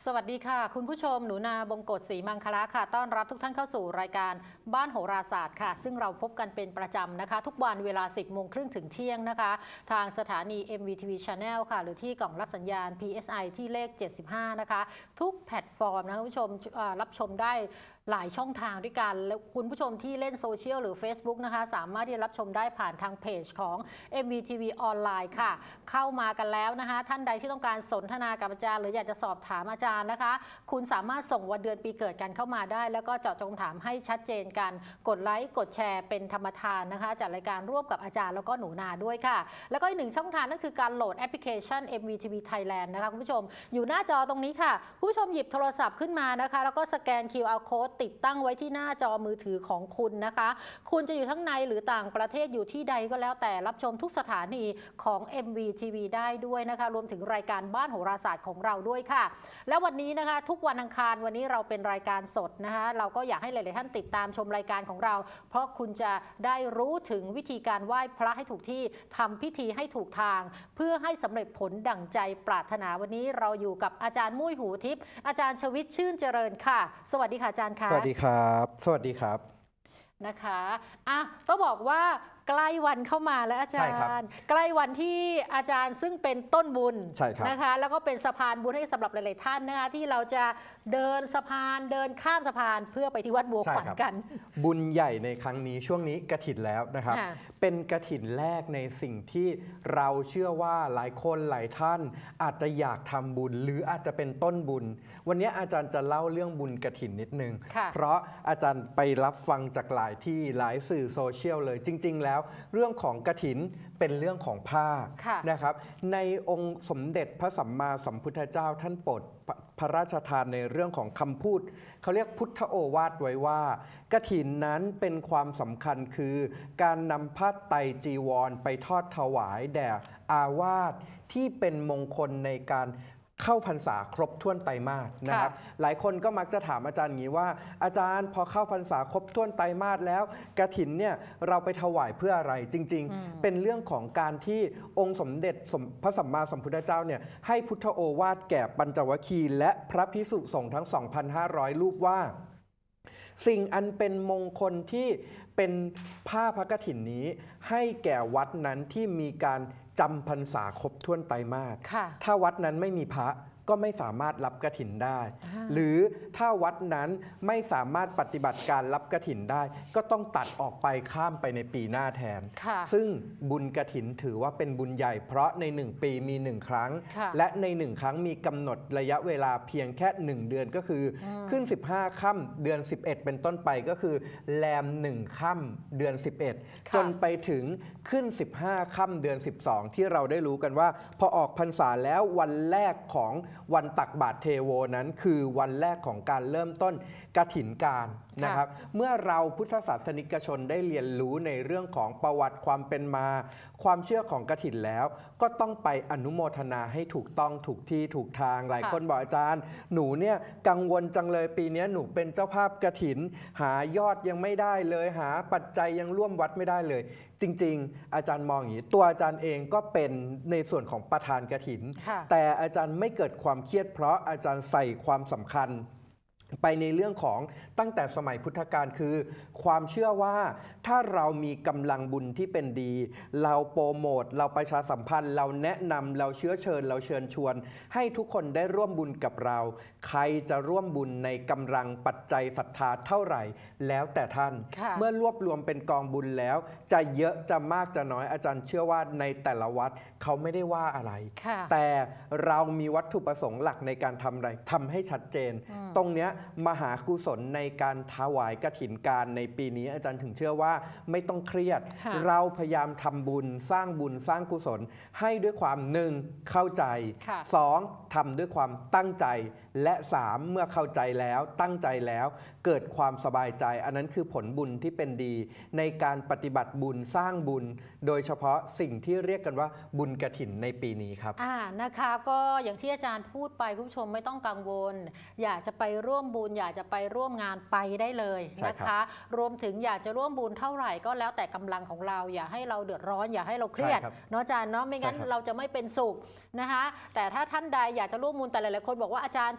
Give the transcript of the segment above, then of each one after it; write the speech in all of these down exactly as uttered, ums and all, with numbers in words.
สวัสดีค่ะคุณผู้ชมหนูนาบงกฎศรีมังคละค่ะต้อนรับทุกท่านเข้าสู่รายการบ้านโหราศาสตร์ค่ะซึ่งเราพบกันเป็นประจำนะคะทุกวันเวลา สิบโมงครึ่งถึงเที่ยงนะคะทางสถานี เอ็ม วี ที วี Channel ค่ะหรือที่กล่องรับสัญญาณ พี เอส ไอ ที่เลขเจ็ดสิบห้านะคะทุกแพลตฟอร์มนะคุณผู้ชมรับชมได้หลายช่องทางด้วยกันแล้วคุณผู้ชมที่เล่นโซเชียลหรือ Facebook นะคะสามารถที่จะรับชมได้ผ่านทางเพจของ เอ็ม วี ที วี ออนไลน์ค่ะเข้ามากันแล้วนะคะท่านใดที่ต้องการสนทนากับอาจารย์หรืออยากจะสอบถามอาจารย์นะคะคุณสามารถส่งวันเดือนปีเกิดกันเข้ามาได้แล้วก็เจาะจงถามให้ชัดเจนกันกดไลค์กดแชร์เป็นธรรมทานนะคะจัดรายการร่วมกับอาจารย์แล้วก็หนูนาด้วยค่ะแล้วก็อีกหนึ่งช่องทางนั่นคือการโหลดแอปพลิเคชัน เอ็ม วี ที วี Thailand นะคะคุณผู้ชมอยู่หน้าจอตรงนี้ค่ะคุณผู้ชมหยิบโทรศัพท์ขึ้นมานะคะแล้วก็สแกน คิว อาร์ Code ติดตั้งไว้ที่หน้าจอมือถือของคุณนะคะคุณจะอยู่ทั้งในหรือต่างประเทศอยู่ที่ใดก็แล้วแต่รับชมทุกสถานีของ เอ็ม วี ที วี ได้ด้วยนะคะรวมถึงรายการบ้านโหราศาสตร์ของเราด้วยค่ะแล้ววันนี้นะคะทุกวันอังคารวันนี้เราเป็นรายการสดนะคะเราก็อยากให้หลายๆท่านติดตามชมรายการของเราเพราะคุณจะได้รู้ถึงวิธีการไหว้พระให้ถูกที่ทำพิธีให้ถูกทางเพื่อให้สำเร็จผลดั่งใจปรารถนาวันนี้เราอยู่กับอาจารย์มุ้ยหูทิพย์อาจารย์ชวิตชื่นเจริญค่ะสวัสดีค่ะอาจารย์ค่ะสวัสดีครับสวัสดีครับนะคะอ่ะต้องบอกว่าใกล้วันเข้ามาแล้วอาจารย์ใกล้วันที่อาจารย์ซึ่งเป็นต้นบุญนะคะแล้วก็เป็นสะพานบุญให้สำหรับหลายๆท่านนะคะที่เราจะเดินสะพานเดินข้ามสะพานเพื่อไปที่วัดบัวขวัญกันบุญใหญ่ในครั้งนี้ช่วงนี้กฐินแล้วนะครับเป็นกฐินแรกในสิ่งที่เราเชื่อว่าหลายคนหลายท่านอาจจะอยากทำบุญหรืออาจจะเป็นต้นบุญวันนี้อาจารย์จะเล่าเรื่องบุญกฐินนิดนึงเพราะอาจารย์ไปรับฟังจากหลายที่หลายสื่อโซเชียลเลยจริงๆแล้วเรื่องของกฐินเป็นเรื่องของผ้านะครับในองค์สมเด็จพระสัมมาสัมพุทธเจ้าท่านโปรดพระราชทานในเรื่องของคำพูดเขาเรียกพุทธโอวาทไว้ว่ากฐินนั้นเป็นความสำคัญคือการนำผ้าไตรจีวรไปทอดถวายแด่อาวาสที่เป็นมงคลในการเข้าพรรษาครบถ้วนไตรมาสนะครับหลายคนก็มักจะถามอาจารย์อย่างนี้ว่าอาจารย์พอเข้าพรรษาครบถ้วนไตรมาสแล้วกฐินเนี่ยเราไปถวายเพื่ออะไรจริงๆเป็นเรื่องของการที่องค์สมเด็จพระสัมมาสัมพุทธเจ้าเนี่ยให้พุทธโอวาทแก่ปัญจวัคคีย์และพระภิกษุสงฆ์ทั้ง สองพันห้าร้อย รูปว่าสิ่งอันเป็นมงคลที่เป็นผ้าพระกฐินนี้ให้แก่วัดนั้นที่มีการจำพรรษาครบถ้วนไตรมาสถ้าวัดนั้นไม่มีพระก็ไม่สามารถรับกฐินได้หรือถ้าวัดนั้นไม่สามารถปฏิบัติการรับกฐินได้ก็ต้องตัดออกไปข้ามไปในปีหน้าแทนซึ่งบุญกฐินถือว่าเป็นบุญใหญ่เพราะในหนึ่งปีมีหนึ่งครั้งและในหนึ่งครั้งมีกำหนดระยะเวลาเพียงแค่หนึ่งเดือนก็คือขึ้นสิบห้าค่ำเดือนสิบเอ็ดเป็นต้นไปก็คือแรมหนึ่งค่ำเดือนสิบเอ็ดจนไปถึงขึ้นสิบห้าค่ำเดือนสิบสองที่เราได้รู้กันว่าพอออกพรรษาแล้ววันแรกของวันตักบาตรเทโวนั้นคือวันแรกของการเริ่มต้นกฐินการนะครับเมื่อเราพุทธศาสนิกชนได้เรียนรู้ในเรื่องของประวัติความเป็นมาความเชื่อของกฐินแล้วก็ต้องไปอนุโมทนาให้ถูกต้องถูกที่ถูกทางหลายคนบอกอาจารย์หนูเนี่ยกังวลจังเลยปีนี้หนูเป็นเจ้าภาพกฐินหายอดยังไม่ได้เลยหาปัจจัยยังร่วมวัดไม่ได้เลยจริงๆอาจารย์มองอย่างนี้ตัวอาจารย์เองก็เป็นในส่วนของประธานกฐินแต่อาจารย์ไม่เกิดความเครียดเพราะอาจารย์ใส่ความสำคัญไปในเรื่องของตั้งแต่สมัยพุทธกาลคือความเชื่อว่าถ้าเรามีกำลังบุญที่เป็นดีเราโปรโมทเราประชาสัมพันธ์เราแนะนำเราเชื้อเชิญเราเชิญชวนให้ทุกคนได้ร่วมบุญกับเราใครจะร่วมบุญในกำลังปัจจัยศรัทธาเท่าไหร่แล้วแต่ท่านเมื่อรวบรวมเป็นกองบุญแล้วจะเยอะจะมากจะน้อยอาจารย์เชื่อว่าในแต่ละวัดเขาไม่ได้ว่าอะไรแต่เรามีวัตถุประสงค์หลักในการทำอะไรทำให้ชัดเจนตรงเนี้ยมหากุศลในการถวายกฐินการในปีนี้อาจารย์ถึงเชื่อว่าไม่ต้องเครียดเราพยายามทำบุญสร้างบุญสร้างกุศลให้ด้วยความหนึ่งเข้าใจสองทำด้วยความตั้งใจและสามเมื่อเข้าใจแล้วตั้งใจแล้วเกิดความสบายใจอันนั้นคือผลบุญที่เป็นดีในการปฏิบัติบุญสร้างบุญโดยเฉพาะสิ่งที่เรียกกันว่าบุญกฐินในปีนี้ครับอ่านะคะก็อย่างที่อาจารย์พูดไปคุณผู้ชมไม่ต้องกังวลอยากจะไปร่วมบุญอยากจะไปร่วมงานไปได้เลยนะคะรวมถึงอยากจะร่วมบุญเท่าไหร่ก็แล้วแต่กำลังของเราอย่าให้เราเดือดร้อนอย่าให้เราเครียดเนาะอาจารย์เนาะไม่งั้นเราจะไม่เป็นสุขนะคะแต่ถ้าท่านใดอยากจะร่วมบุญแต่หลายๆคนบอกว่าอาจารย์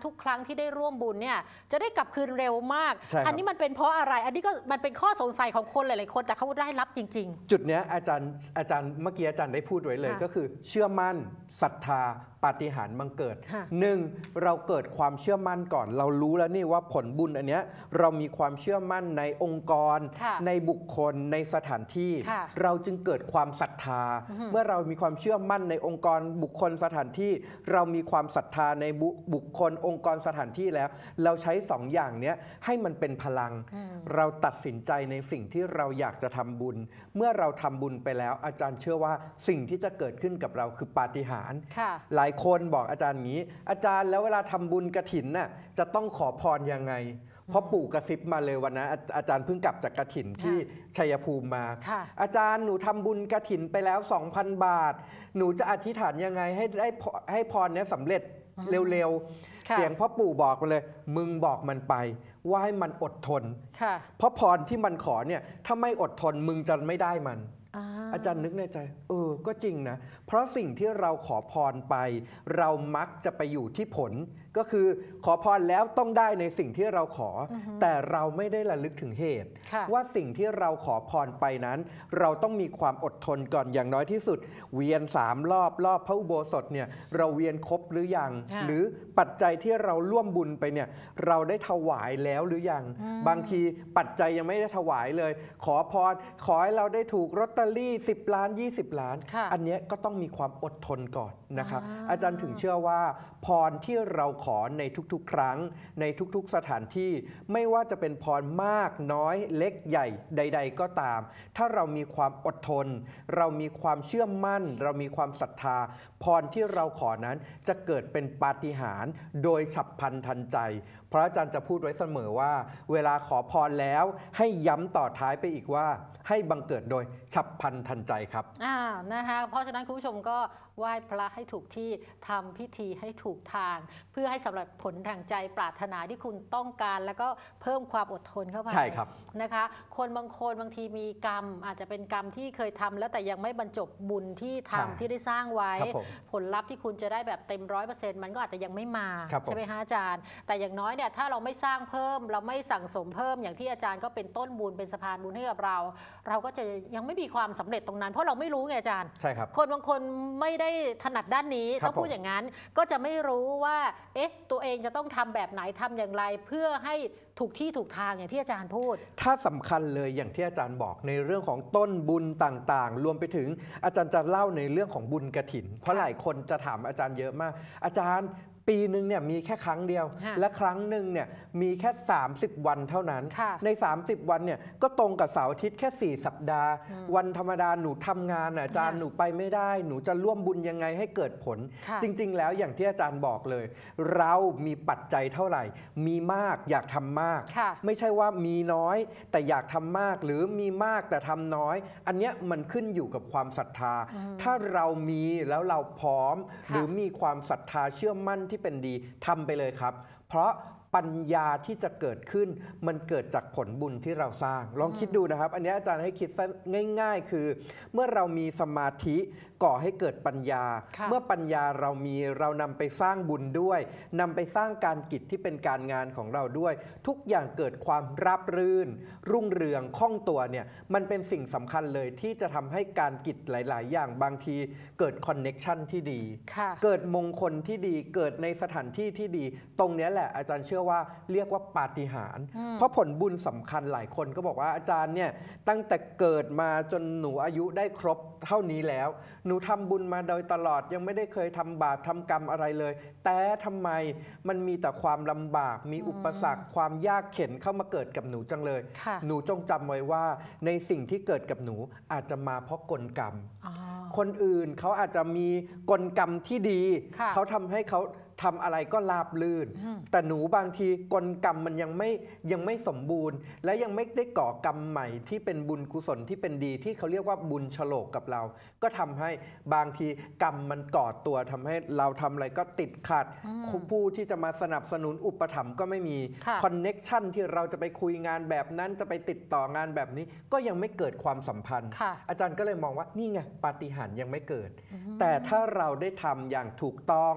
ทุกครั้งที่ได้ร่วมบุญเนี่ยจะได้กลับคืนเร็วมากใช่ครับอันนี้มันเป็นเพราะอะไรอันนี้ก็มันเป็นข้อสงสัยของคนหลายๆคนแต่เขาได้รับจริงจุดเนี้ยอาจารย์อาจารย์เมื่อกี้อาจารย์ได้พูดไว้เลยค่ะก็คือเชื่อมั่นศรัทธาปาฏิหาริย์บังเกิดค่ะหนึ่งเราเกิดความเชื่อมั่นก่อน เรารู้แล้วนี่ว่าผลบุญอันเนี้ยเรามีความเชื่อมั่นในองค์กรค่ะในบุคคลในสถานที่ค่ะเราจึงเกิดความศรัทธาอือฮึเมื่อเรามีความเชื่อมั่นในองค์กรบุคคลสถานที่ เรามีความศรัทธาในบุบุคคลองค์กรสถานที่แล้ว เราใช้สองอย่างเนี้ยให้มันเป็นพลังอืมเราตัดสินใจในสิ่งที่เราอยากจะทำบุญ เมื่อเราทำบุญไปแล้ว อาจารย์เชื่อว่าสิ่งที่จะเกิดขึ้นกับเราคือปาฏิหาริย์ค่ะหลายคนบอกอาจารย์อย่างนี้ อาจารย์แล้วเวลาทำบุญกฐินน่ะจะต้องขอพรยังไง เพราะปู่กระซิบมาเลยวันนั้นอาอาจารย์เพิ่งกลับจากกฐินที่ชัยภูมิมาค่ะอาจารย์หนูทำบุญกฐินไปแล้ว สองพัน บาท หนูจะอธิษฐานยังไงให้ได้พให้พรเนี้ยสำเร็จอืมเร็วค่ะๆเสียงพ่อปู่บอกมาเลย มึงบอกมันไปว่าให้มันอดทนค่ะเพราะพรที่มันขอเนี่ยถ้าไม่อดทนมึงจะไม่ได้มันอ่าอาจารย์นึกในใจ เออ ก็จริงนะ เพราะสิ่งที่เราขอพรไป เรามักจะไปอยู่ที่ผล ก็คือขอพรแล้วต้องได้ในสิ่งที่เราขอออฮึแต่เราไม่ได้ระลึกถึงเหตุค่ะว่าสิ่งที่เราขอพรไปนั้น เราต้องมีความอดทนก่อนอย่างน้อยที่สุด เวียนสามรอบรอบพระอุโบสถเนี่ยเราเวียนครบหรือยังค่ะหรือปัจจัยที่เราร่วมบุญไปเนี่ยเราได้ถวายแล้วหรือยังอืมบางทีปัจจัยยังไม่ได้ถวายเลย ขอพรขอให้เราได้ถูกลอตเตอรี่สิบล้านยี่สิบล้านค่ะอันเนี้ยก็ต้องมีความอดทนก่อนนะครับอ่าอาจารย์ถึงเชื่อว่า พรที่เราขอในทุกๆ ครั้งในทุกๆสถานที่ ไม่ว่าจะเป็นพรมากน้อยเล็กใหญ่ใด ๆ ก็ตาม ถ้าเรามีความอดทน เรามีความเชื่อมั่น เรามีความศรัทธา พรที่เราขอนั้นจะเกิดเป็นปาฏิหาริย์โดยฉับพลันทันใจ เพราะอาจารย์จะพูดไว้เสมอว่า เวลาขอพรแล้วให้ย้ำต่อท้ายไปอีกว่า ให้บังเกิดโดยฉับพลันทันใจครับอ่านะคะเพราะฉะนั้นคุณผู้ชมก็ไหว้พระให้ถูกที่ทำพิธีให้ถูกทาง เพื่อให้สำเร็จผลทางใจปรารถนาที่คุณต้องการ แล้วก็เพิ่มความอดทนเข้าไปใช่ครับนะคะ คนบางคนบางทีมีกรรม อาจจะเป็นกรรมที่เคยทำแล้วแต่ยังไม่บรรจบบุญที่ทำใช่ที่ได้สร้างไว้ครับผมผลลัพธ์ที่คุณจะได้แบบเต็มร้อยเปอร์เซ็นต์มันก็อาจจะยังไม่มาครับผมใช่ไหมฮะอาจารย์ แต่อย่างน้อยเนี่ยถ้าเราไม่สร้างเพิ่ม เราไม่สั่งสมเพิ่มอย่างที่อาจารย์ก็เป็นต้นบุญเป็นสะพานบุญให้กับเรา เราก็จะยังไม่มีความสำเร็จตรงนั้น เพราะเราไม่รู้ไงอาจารย์ใช่ครับคนบางคนไม่ได้ถนัดด้านนี้ครับต้องพูดอย่างนั้นก็จะไม่รู้ว่าเอ๊ะตัวเองจะต้องทำแบบไหนทำอย่างไร เพื่อให้ถูกที่ถูกทางอย่างที่อาจารย์พูดถ้าสำคัญเลยอย่างที่อาจารย์บอกในเรื่องของต้นบุญต่างๆ รวมไปถึงอาจารย์จะเล่าในเรื่องของบุญกฐิน เพราะหลายคนจะถามอาจารย์เยอะมาก อาจารย์ปีหนึ่งเนี่ยมีแค่ครั้งเดียวฮะและครั้งหนึ่งเนี่ยมีแค่ สามสิบ วันเท่านั้นค่ะใน สามสิบ วันเนี่ยก็ตรงกับเสาร์อาทิตย์แค่ สี่ สัปดาห์อืมวันธรรมดาหนูทำงานน่ะอาจารย์ค่ะหนูไปไม่ได้ หนูจะร่วมบุญยังไงให้เกิดผลค่ะจริง ๆ แล้วอย่างที่อาจารย์บอกเลย เรามีปัจจัยเท่าไหร่ มีมากอยากทำมากค่ะไม่ใช่ว่ามีน้อยแต่อยากทำมากหรือมีมากแต่ทำน้อย อันเนี้ยมันขึ้นอยู่กับความศรัทธาอืมถ้าเรามีแล้วเราพร้อมค่ะหรือมีความศรัทธาเชื่อมั่นที่เป็นดีทำไปเลยครับ เพราะปัญญาที่จะเกิดขึ้นมันเกิดจากผลบุญที่เราสร้าง ลองคิดดูนะครับ อันนี้อาจารย์ให้คิดซะง่าย ๆ คือ เมื่อเรามีสมาธิก่อให้เกิดปัญญาค่ะเมื่อปัญญาเรามีเรานำไปสร้างบุญด้วยนำไปสร้างการกิจที่เป็นการงานของเราด้วย ทุกอย่างเกิดความราบรื่น รุ่งเรืองคล่องตัวเนี่ยมันเป็นสิ่งสำคัญเลยที่จะทำให้การกิจหลาย ๆ อย่างบางทีเกิดคอนเน็กชันที่ดีค่ะเกิดมงคลที่ดีเกิดในสถานที่ที่ดี ตรงเนี้ยแหละอาจารย์เชื่อว่าเรียกว่าปาฏิหาริย์อืมเพราะผลบุญสำคัญหลายคนก็บอกว่าอาจารย์เนี่ยตั้งแต่เกิดมาจนหนูอายุได้ครบเท่านี้แล้ว หนูทำบุญมาโดยตลอดยังไม่ได้เคยทำบาปทำกรรมอะไรเลย แต่ทำไมมันมีแต่ความลำบาก มีอุปสรรค ความยากเข็ญเข้ามาเกิดกับหนูจังเลยค่ะหนูจงจำไว้ว่าในสิ่งที่เกิดกับหนูอาจจะมาเพราะกลกรรมอ๋อคนอื่นเขาอาจจะมีกลกรรมที่ดีค่ะเขาทำให้เขาทำอะไรก็ราบลื่นอืมแต่หนูบางทีกลกรรมมันยังไม่ยังไม่สมบูรณ์ และยังไม่ได้ก่อกรรมใหม่ที่เป็นบุญกุศลที่เป็นดีที่เขาเรียกว่าบุญฉลกกับเรา ก็ทำให้บางทีกรรมมันก่อตัวทำให้เราทำอะไรก็ติดขัดอืมผู้ที่จะมาสนับสนุนอุปถัมภ์ก็ไม่มีค่ะคอนเน็กชันที่เราจะไปคุยงานแบบนั้นจะไปติดต่องานแบบนี้ ก็ยังไม่เกิดความสัมพันธ์ค่ะอาจารย์ก็เลยมองว่านี่ไงปาฏิหาริย์ยังไม่เกิดอืมแต่ถ้าเราได้ทำอย่างถูกต้อง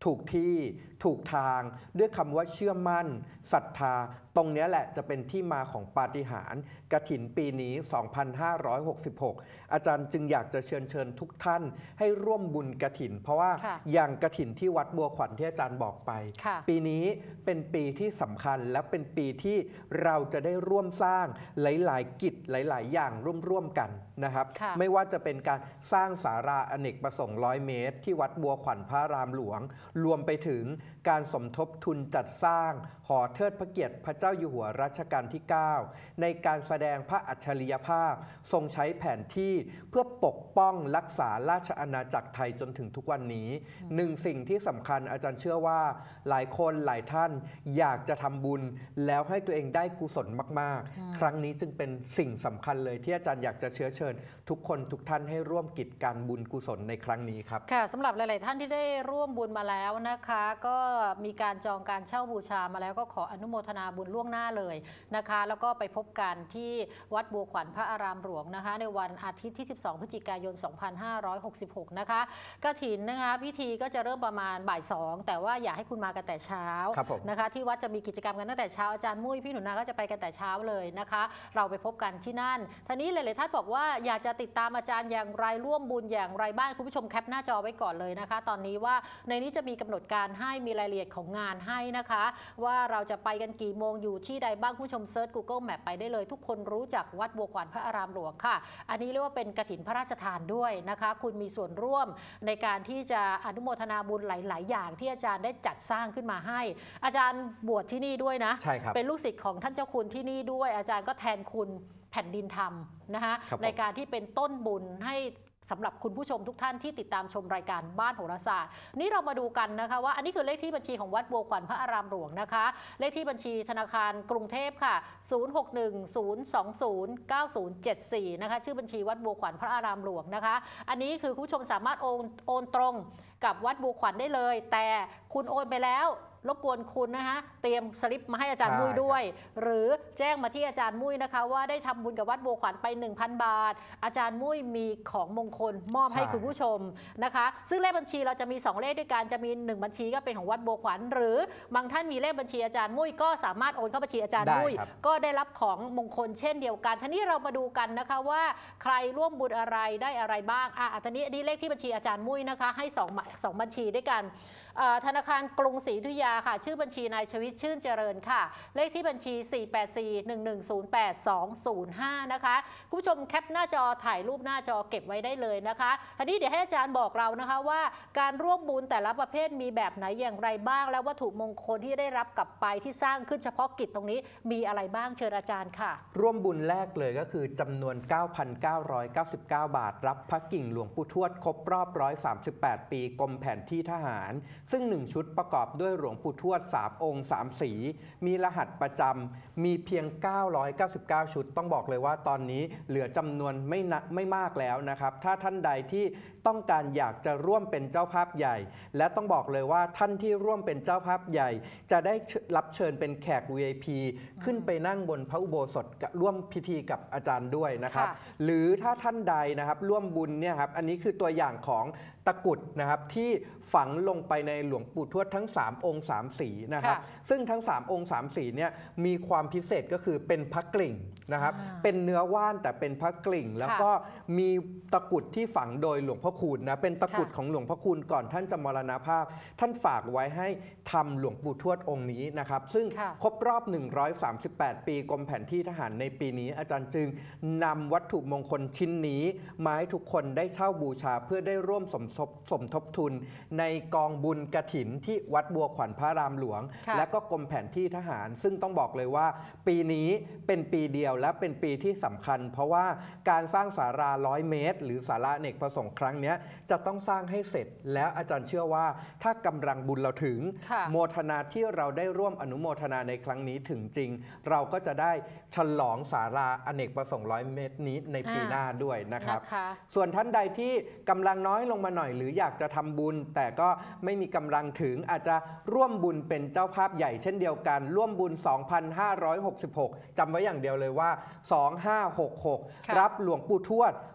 ถูกที่ถูกทางด้วยคำว่าเชื่อมั่นศรัทธาตรงนี้แหละจะเป็นที่มาของปาฏิหาริย์กฐินปีนี้ สองพันห้าร้อยหกสิบหก อาจารย์จึงอยากจะเชิญเชิญทุกท่านให้ร่วมบุญกฐิน เพราะว่าอย่างกฐินที่วัดบัวขวัญที่อาจารย์บอกไปปีนี้เป็นปีที่สำคัญและเป็นปีที่เราจะได้ร่วมสร้างหลายๆกิจหลายๆอย่างร่วมๆกันนะครับไม่ว่าจะเป็นการสร้างศาลาอเนกประสงค์ร้อยเมตรที่วัดบัวขวัญพระรามหลวงรวมไปถึงการสมทบทุนจัดสร้างหอเทิดพระเกียรติพระเจ้าอยู่หัวรัชกาลที่ เก้า ในการแสดงพระอัจฉริยภาพทรงใช้แผนที่เพื่อปกป้องรักษาราชอาณาจักรไทยจนถึงทุกวันนี้หนึ่งสิ่งที่สำคัญอาจารย์เชื่อว่าหลายคนหลายท่านอยากจะทำบุญแล้วให้ตัวเองได้กุศลมากๆครั้งนี้จึงเป็นสิ่งสำคัญเลยที่อาจารย์อยากจะเชื้อเชิญทุกคนทุกท่านให้ร่วมกิจการบุญกุศลในครั้งนี้ครับค่ะสำหรับหลายๆท่านที่ได้ร่วมบุญมาแล้วนะคะก็มีการจองการเช่าบูชามาแล้วก็ขออนุโมทนาบุญล่วงหน้าเลยนะคะแล้วก็ไปพบกันที่วัดบัวขวัญพระอารามหลวงนะคะในวันอาทิตย์ที่สิบสองพฤศจิกายนสองพันห้าร้อยหกสิบหกนะคะกฐินนะคะพิธีก็จะเริ่มประมาณบ่ายสองแต่ว่าอยากให้คุณมากันแต่เช้านะคะที่วัดจะมีกิจกรรมกันตั้งแต่เช้าอาจารย์มุ้ยพี่หนูนาก็จะไปกันแต่เช้าเลยนะคะเราไปพบกันที่นั่นทีนี้หลายๆท่านบอกว่าอยากจะติดตามอาจารย์อย่างไรร่วมบุญอย่างไรบ้างคุณผู้ชมแคปหน้าจอไว้ก่อนเลยนะคะตอนนี้ว่าในนี้จะมีกำหนดการให้มีรายละเอียดของงานให้นะคะว่าเราจะไปกันกี่โมงอยู่ที่ใดบ้างผู้ชมเซิร์ช Google Map ไปได้เลยทุกคนรู้จักวัดบัวขวัญพระอารามหลวงค่ะอันนี้เรียกว่าเป็นกฐินพระราชทานด้วยนะคะคุณมีส่วนร่วมในการที่จะอนุโมทนาบุญหลายๆอย่างที่อาจารย์ได้จัดสร้างขึ้นมาให้อาจารย์บวชที่นี่ด้วยนะใช่ครับเป็นลูกศิษย์ของท่านเจ้าคุณที่นี่ด้วยอาจารย์ก็แทนคุณแผ่นดินธรรมนะคะในการที่เป็นต้นบุญให้สำหรับคุณผู้ชมทุกท่านที่ติดตามชมรายการบ้านโหราศาสตร์นี่เรามาดูกันนะคะว่าอันนี้คือเลขที่บัญชีของวัดบัวขวัญพระอารามหลวงนะคะเลขที่บัญชีธนาคารกรุงเทพค่ะศูนย์ หก หนึ่ง ศูนย์ สอง ศูนย์ เก้า ศูนย์ เจ็ด สี่นะคะชื่อบัญชีวัดบัวขวัญพระอารามหลวงนะคะอันนี้คือคุณผู้ชมสามารถโอนโอนตรงกับวัดบัวขวัญได้เลยแต่คุณโอนไปแล้วรบกวนคุณนะคะเตรียมสลิปมาให้อาจารย์มุ้ยด้วยหรือแจ้งมาที่อาจารย์มุ้ยนะคะว่าได้ทำบุญกับวัดบัวขวัญไป หนึ่งพัน บาทอาจารย์มุ้ยมีของมงคลมอบให้คุณผู้ชมนะคะซึ่งเลขบัญชีเราจะมีสองเลขด้วยกันจะมีหนึ่งบัญชีก็เป็นของวัดบัวขวัญหรือบางท่านมีเลขบัญชีอาจารย์มุ้ยก็สามารถโอนเข้าบัญชีอาจารย์มุ้ยก็ได้รับของมงคลเช่นเดียวกันทีนี้เรามาดูกันนะคะว่าใครร่วมบุญอะไรได้อะไรบ้างอ่ะทีนี้นี่เลขที่บัญชีอาจารย์มุ้ยนะคะให้สองสองบัญชีด้วยกันธนาคารกรุงศรีอยุธยาค่ะชื่อบัญชีนายชวิตชื่นเจริญค่ะเลขที่บัญชี สี่ แปด สี่ หนึ่ง หนึ่ง ศูนย์ แปด สอง ศูนย์ ห้า นะคะคุณผู้ชมแคปหน้าจอถ่ายรูปหน้าจอเก็บไว้ได้เลยนะคะทีนี้เดี๋ยวให้อาจารย์บอกเรานะคะว่าการร่วมบุญแต่ละประเภทมีแบบไหนอย่างไรบ้างและวัตถุมงคลที่ได้รับกลับไปที่สร้างขึ้นเฉพาะกิจตรงนี้มีอะไรบ้างเชิญอาจารย์ค่ะร่วมบุญแรกเลยก็คือจำนวน เก้าพันเก้าร้อยเก้าสิบเก้า บาทรับพระกิ่งหลวงปู่ทวดครบรอบหนึ่งร้อยสามสิบแปดปีกรมแผนที่ทหารซึ่งหนึ่งชุดประกอบด้วยหลวงปู่ทวดสามองค์สามสีมีรหัสประจำมีเพียงเก้าร้อยเก้าสิบเก้าชุดต้องบอกเลยว่าตอนนี้เหลือจำนวนไม่นักไม่มากแล้วนะครับถ้าท่านใดที่ต้องการอยากจะร่วมเป็นเจ้าภาพใหญ่และต้องบอกเลยว่าท่านที่ร่วมเป็นเจ้าภาพใหญ่จะได้รับเชิญเป็นแขก วี ไอ พี ขึ้นไปนั่งบนพระอุโบสถร่วมพิธีกับอาจารย์ด้วยนะครับหรือถ้าท่านใดนะครับร่วมบุญเนี่ยครับอันนี้คือตัวอย่างของตะกุดนะครับที่ฝังลงไปในหลวงปู่ทวดทั้งสามองค์สามสีนะครับซึ่งทั้งสามองค์สามสีเนี่ยมีความพิเศษก็คือเป็นพระกลิ่งนะครับเป็นเนื้อว่านแต่เป็นพระกลิ่งแล้วก็มีตะกุดที่ฝังโดยหลวงพ่อคูณนะเป็นตะกุดของหลวงพ่อคูณก่อนท่านจะมรณภาพท่านฝากไว้ให้ทำหลวงปู่ทวดองค์นี้นะครับซึ่งครบรอบหนึ่งร้อยสามสิบแปดปีกรมแผนที่ทหารในปีนี้อาจารย์จึงนำวัตถุมงคลชิ้นนี้มาให้ทุกคนได้เช่าบูชาเพื่อได้ร่วมสมทบสมทบทุนในกองบุญกฐินที่วัดบัวขวัญพระรามหลวงและก็กรมแผนที่ทหารซึ่งต้องบอกเลยว่าปีนี้เป็นปีเดียวและเป็นปีที่สำคัญเพราะว่าการสร้างศาลาร้อยเมตรหรือศาลาอเนกประสงค์ครั้งนี้จะต้องสร้างให้เสร็จแล้วอาจารย์เชื่อว่าถ้ากำลังบุญเราถึงโมทนาที่เราได้ร่วมอนุโมทนาในครั้งนี้ถึงจริงเราก็จะได้ฉลองศาลาอเนกประสงค์ร้อยเมตรนี้ในปีหน้าด้วยนะครับส่วนท่านใดที่กำลังน้อยลงมาหน่อยหรืออยากจะทำบุญแต่ก็ไม่มีกำลังถึงอาจจะร่วมบุญเป็นเจ้าภาพใหญ่เช่นเดียวกันร่วมบุญ สองพันห้าร้อยหกสิบหก จำไว้อย่างเดียวเลยว่า สองพันห้าร้อยหกสิบหก รับหลวงปู่ทวด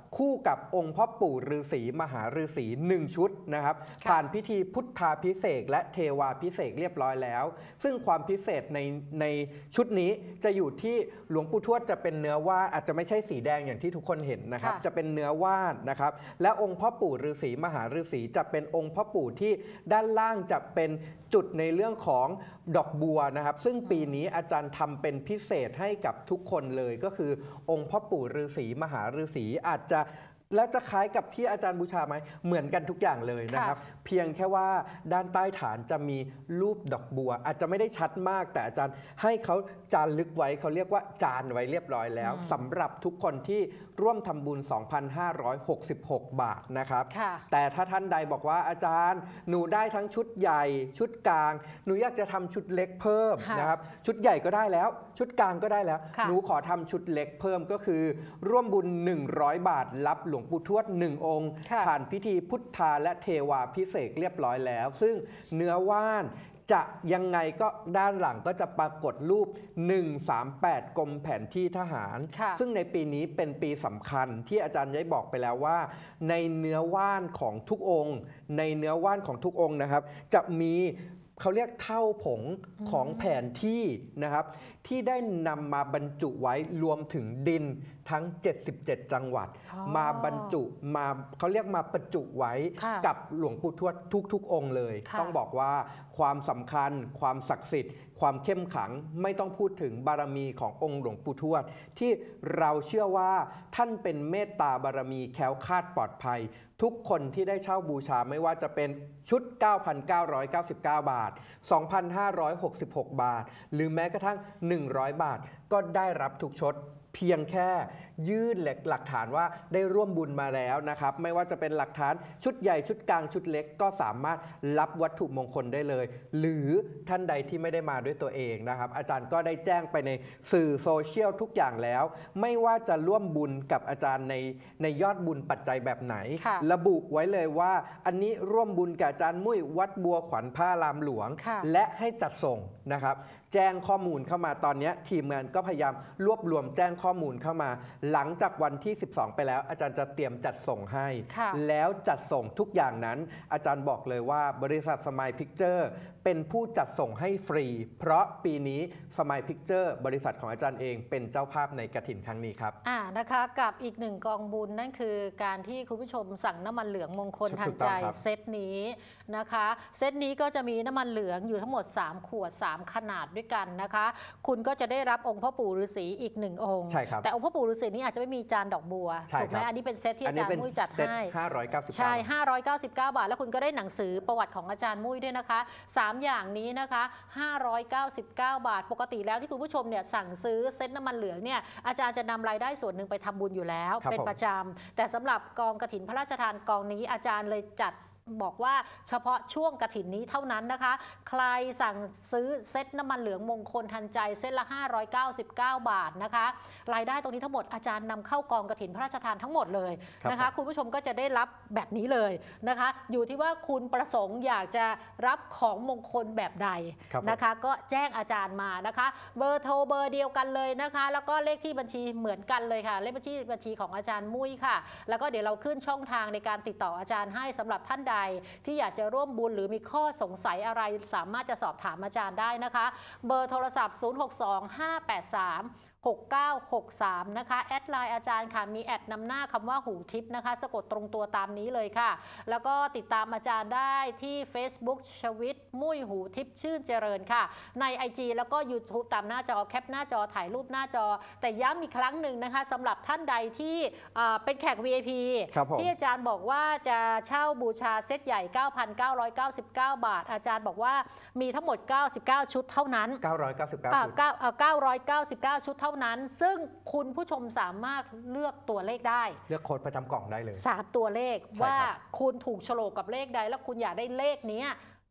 คู่กับองค์พ่อปู่ฤาษีมหาฤาษีหนึ่งชุดนะครับผ่านพิธีพุทธาภิเษกและเทวาภิเษกเรียบร้อยแล้วซึ่งความพิเศษในในชุดนี้จะอยู่ที่หลวงปู่ทวดจะเป็นเนื้อว่านอาจจะไม่ใช่สีแดงอย่างที่ทุกคนเห็นนะครับจะเป็นเนื้อว่านนะครับและองค์พ่อปู่ฤาษีมหาฤาษีจะเป็นองค์พ่อปู่ที่ด้านล่างจะเป็นจุดในเรื่องของดอกบัวนะครับซึ่งปีนี้อาจารย์ทำเป็นพิเศษให้กับทุกคนเลยก็คือองค์พ่อปู่ฤาษีมหาฤาษีอาจจะแล้วจะคล้ายกับที่อาจารย์บูชาไหมเหมือนกันทุกอย่างเลยนะครับเพียงแค่ว่าด้านใต้ฐานจะมีรูปดอกบัวอาจจะไม่ได้ชัดมากแต่อาจารย์ให้เขาจารึกไว้เขาเรียกว่าจานไว้เรียบร้อยแล้วสำหรับทุกคนที่ร่วมทำบุญ สองพันห้าร้อยหกสิบหก บาทนะครับแต่ถ้าท่านใดบอกว่าอาจารย์หนูได้ทั้งชุดใหญ่ชุดกลางหนูอยากจะทำชุดเล็กเพิ่มนะครับชุดใหญ่ก็ได้แล้วชุดกลางก็ได้แล้วหนูขอทำชุดเล็กเพิ่มก็คือร่วมบุญหนึ่งร้อยบาทรับหลวงปู่ทวดหนึ่งองค์ผ่านพิธีพุทธาและเทวาภิเษกเรียบร้อยแล้วซึ่งเนื้อว่านจะยังไงก็ด้านหลังก็จะปรากฏรูปหนึ่งสามแปดกรมแผนที่ทหารซึ่งในปีนี้เป็นปีสำคัญที่อาจารย์ได้บอกไปแล้วว่าในเนื้อว่านของทุกองค์ในเนื้อว่านของทุกองค์นะครับจะมีเขาเรียกเท่าผงของแผนที่นะครับที่ได้นำมาบรรจุไว้รวมถึงดินทั้งเจ็ดสิบเจ็ดจังหวัดมาบรรจุมาเขาเรียกมาประจุไว้กับหลวงปู่ทวดทุกๆองค์เลยต้องบอกว่าความสำคัญความศักดิ์สิทธิ์ความเข้มขลังไม่ต้องพูดถึงบารมีขององค์หลวงปู่ทวดที่เราเชื่อว่าท่านเป็นเมตตาบารมีแคล้วคลาดปลอดภัยทุกคนที่ได้เช่าบูชาไม่ว่าจะเป็นชุด เก้าพันเก้าร้อยเก้าสิบเก้า บาท สองพันห้าร้อยหกสิบหก บาทหรือแม้กระทั่งหนึ่งร้อยบาทก็ได้รับทุกชุดเพียงแค่ยื่นหลักฐานว่าได้ร่วมบุญมาแล้วนะครับไม่ว่าจะเป็นหลักฐานชุดใหญ่ชุดกลางชุดเล็กก็สามารถรับวัตถุมงคลได้เลยหรือท่านใดที่ไม่ได้มาด้วยตัวเองนะครับอาจารย์ก็ได้แจ้งไปในสื่อโซเชียลทุกอย่างแล้วไม่ว่าจะร่วมบุญกับอาจารย์ในในยอดบุญปัจจัยแบบไหนระบุไว้เลยว่าอันนี้ร่วมบุญกับอาจารย์มุ้ยวัดบัวขวัญผ้ารามหลวงและให้จัดส่งนะครับแจ้งข้อมูลเข้ามาตอนนี้ทีมงานก็พยายามรวบรวมแจ้งข้อมูลเข้ามาหลังจากวันที่สิบสองไปแล้วอาจารย์จะเตรียมจัดส่งให้แล้วจัดส่งทุกอย่างนั้นอาจารย์บอกเลยว่าบริษัทสมายพิกเจอร์เป็นผู้จัดส่งให้ฟรีเพราะปีนี้สมายพิกเจอร์บริษัทของอาจารย์เองเป็นเจ้าภาพในกฐินครั้งนี้ครับอ่านะคะกับอีกหนึ่งกองบุญนั่นคือการที่คุณผู้ชมสั่งน้ำมันเหลืองมงคลทันใจเซตนี้นะคะเซตนี้ก็จะมีน้ำมันเหลืองอยู่ทั้งหมดสามขวดสามขนาดด้วยกันนะคะคุณก็จะได้รับองค์พ่อปู่ฤาษีอีกหนึ่งองค์แต่องค์พ่อปู่ฤาษีนี้อาจจะไม่มีจานดอกบัวถูกไหมอันนี้เป็นเซตที่อาจารย์มุ้ยจัดให้ห้าร้อยเก้าสิบเก้าใช่ห้าร้อยเก้าสิบเก้าบาทแล้วคุณก็ได้หนังสือประวัติของอาจารย์มุ้ยด้วยนะคะสามอย่างนี้นะคะห้าร้อยเก้าสิบเก้าบาทปกติแล้วที่คุณผู้ชมเนี่ยสั่งซื้อเซตน้ำมันเหลืองเนี่ยอาจารย์จะนำรายได้ส่วนหนึ่งไปทำบุญอยู่แล้วเป็นประจำแต่สำหรับกองกฐินพระราชทานกองนี้อาจารย์เลยจัดบอกว่าเฉพาะช่วงกฐินนี้เท่านั้นนะคะใครสั่งซื้อเซตน้ำมันเหลืองมงคลทันใจเซตละห้าร้อยเก้าสิบเก้าบาทนะคะรายได้ตรงนี้ทั้งหมดอาจารย์นำเข้ากองกฐินพระราชทานทั้งหมดเลยนะคะคุณผู้ชมก็จะได้รับแบบนี้เลยนะคะอยู่ที่ว่าคุณประสงค์อยากจะรับของมงคลแบบใดนะคะก็แจ้งอาจารย์มานะคะเบอร์โทรเบอร์เดียวกันเลยนะคะแล้วก็เลขที่บัญชีเหมือนกันเลยค่ะเลขบัญชีบัญชีของอาจารย์มุ้ยค่ะแล้วก็เดี๋ยวเราขึ้นช่องทางในการติดต่ออาจารย์ให้สำหรับท่านใดที่อยากจะร่วมบุญหรือมีข้อสงสัยอะไรสามารถจะสอบถามอาจารย์ได้นะคะเบอร์โทรศัพท์ศูนย์ หก สอง ห้า แปด สาม หกเก้าหกสามนะคะแอดไลน์อาจารย์ค่ะมีแอดนำหน้าคำว่าหูทิพย์นะคะสะกดตรงตัวตามนี้เลยค่ะแล้วก็ติดตามอาจารย์ได้ที่ Facebook ชวิตมุ้ยหูทิพย์ชื่นเจริญค่ะใน ไอ จี แล้วก็ YouTube ตามหน้าจอแคปหน้าจอถ่ายรูปหน้าจอแต่ย้ำอีกครั้งหนึ่งนะคะสำหรับท่านใดที่เป็นแขก วี ไอ พี ที่อาจารย์บอกว่าจะเช่าบูชาเซตใหญ่ เก้าพันเก้าร้อยเก้าสิบเก้า บาทอาจารย์บอกว่ามีทั้งหมดเก้าสิบเก้าชุดเท่านั้นเก้าร้อยเก้าสิบเก้าชุดเก้าร้อยเก้าสิบเก้าชุดเท่านั้นซึ่งคุณผู้ชมสามารถเลือกตัวเลขได้เลือกโค้ดประจำกล่องได้เลยสามตัวเลขว่าคุณถูกโฉลกกับเลขใดแล้วคุณอยากได้เลขนี้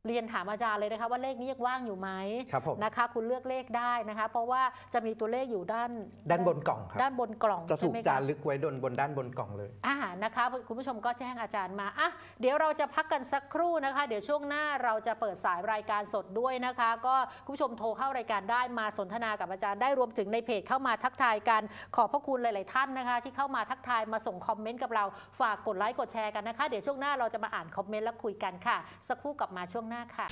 เรียนถามอาจารย์เลยนะคะว่าเลขนี้ยังว่างอยู่ไหมครับผมนะคะคุณเลือกเลขได้นะคะเพราะว่าจะมีตัวเลขอยู่ด้านด้านบนกล่องครับด้านบนกล่องจะถูกใช่ไหมคจารึกไว้บนบนด้านบนกล่องเลยอ่านะคะคุณผู้ชมก็แจ้งอาจารย์มาอ่ะเดี๋ยวเราจะพักกันสักครู่นะคะ เดี๋ยวช่วงหน้าเราจะเปิดสายรายการสดด้วยนะคะ ก็คุณผู้ชมโทรเข้ารายการได้มาสนทนากับอาจารย์ได้รวมถึงในเพจเข้ามาทักทายกันขอบพระคุณหลายๆท่านนะคะ ที่เข้ามาทักทายมาส่งคอมเมนต์กับเราฝากกดไลค์กดแชร์กันนะคะเดี๋ยวช่วงหน้าเราจะมาอ่านคอมเมนต์และคุยกันค่ะสักครู่กลับมาช่วงหน้าค่ะ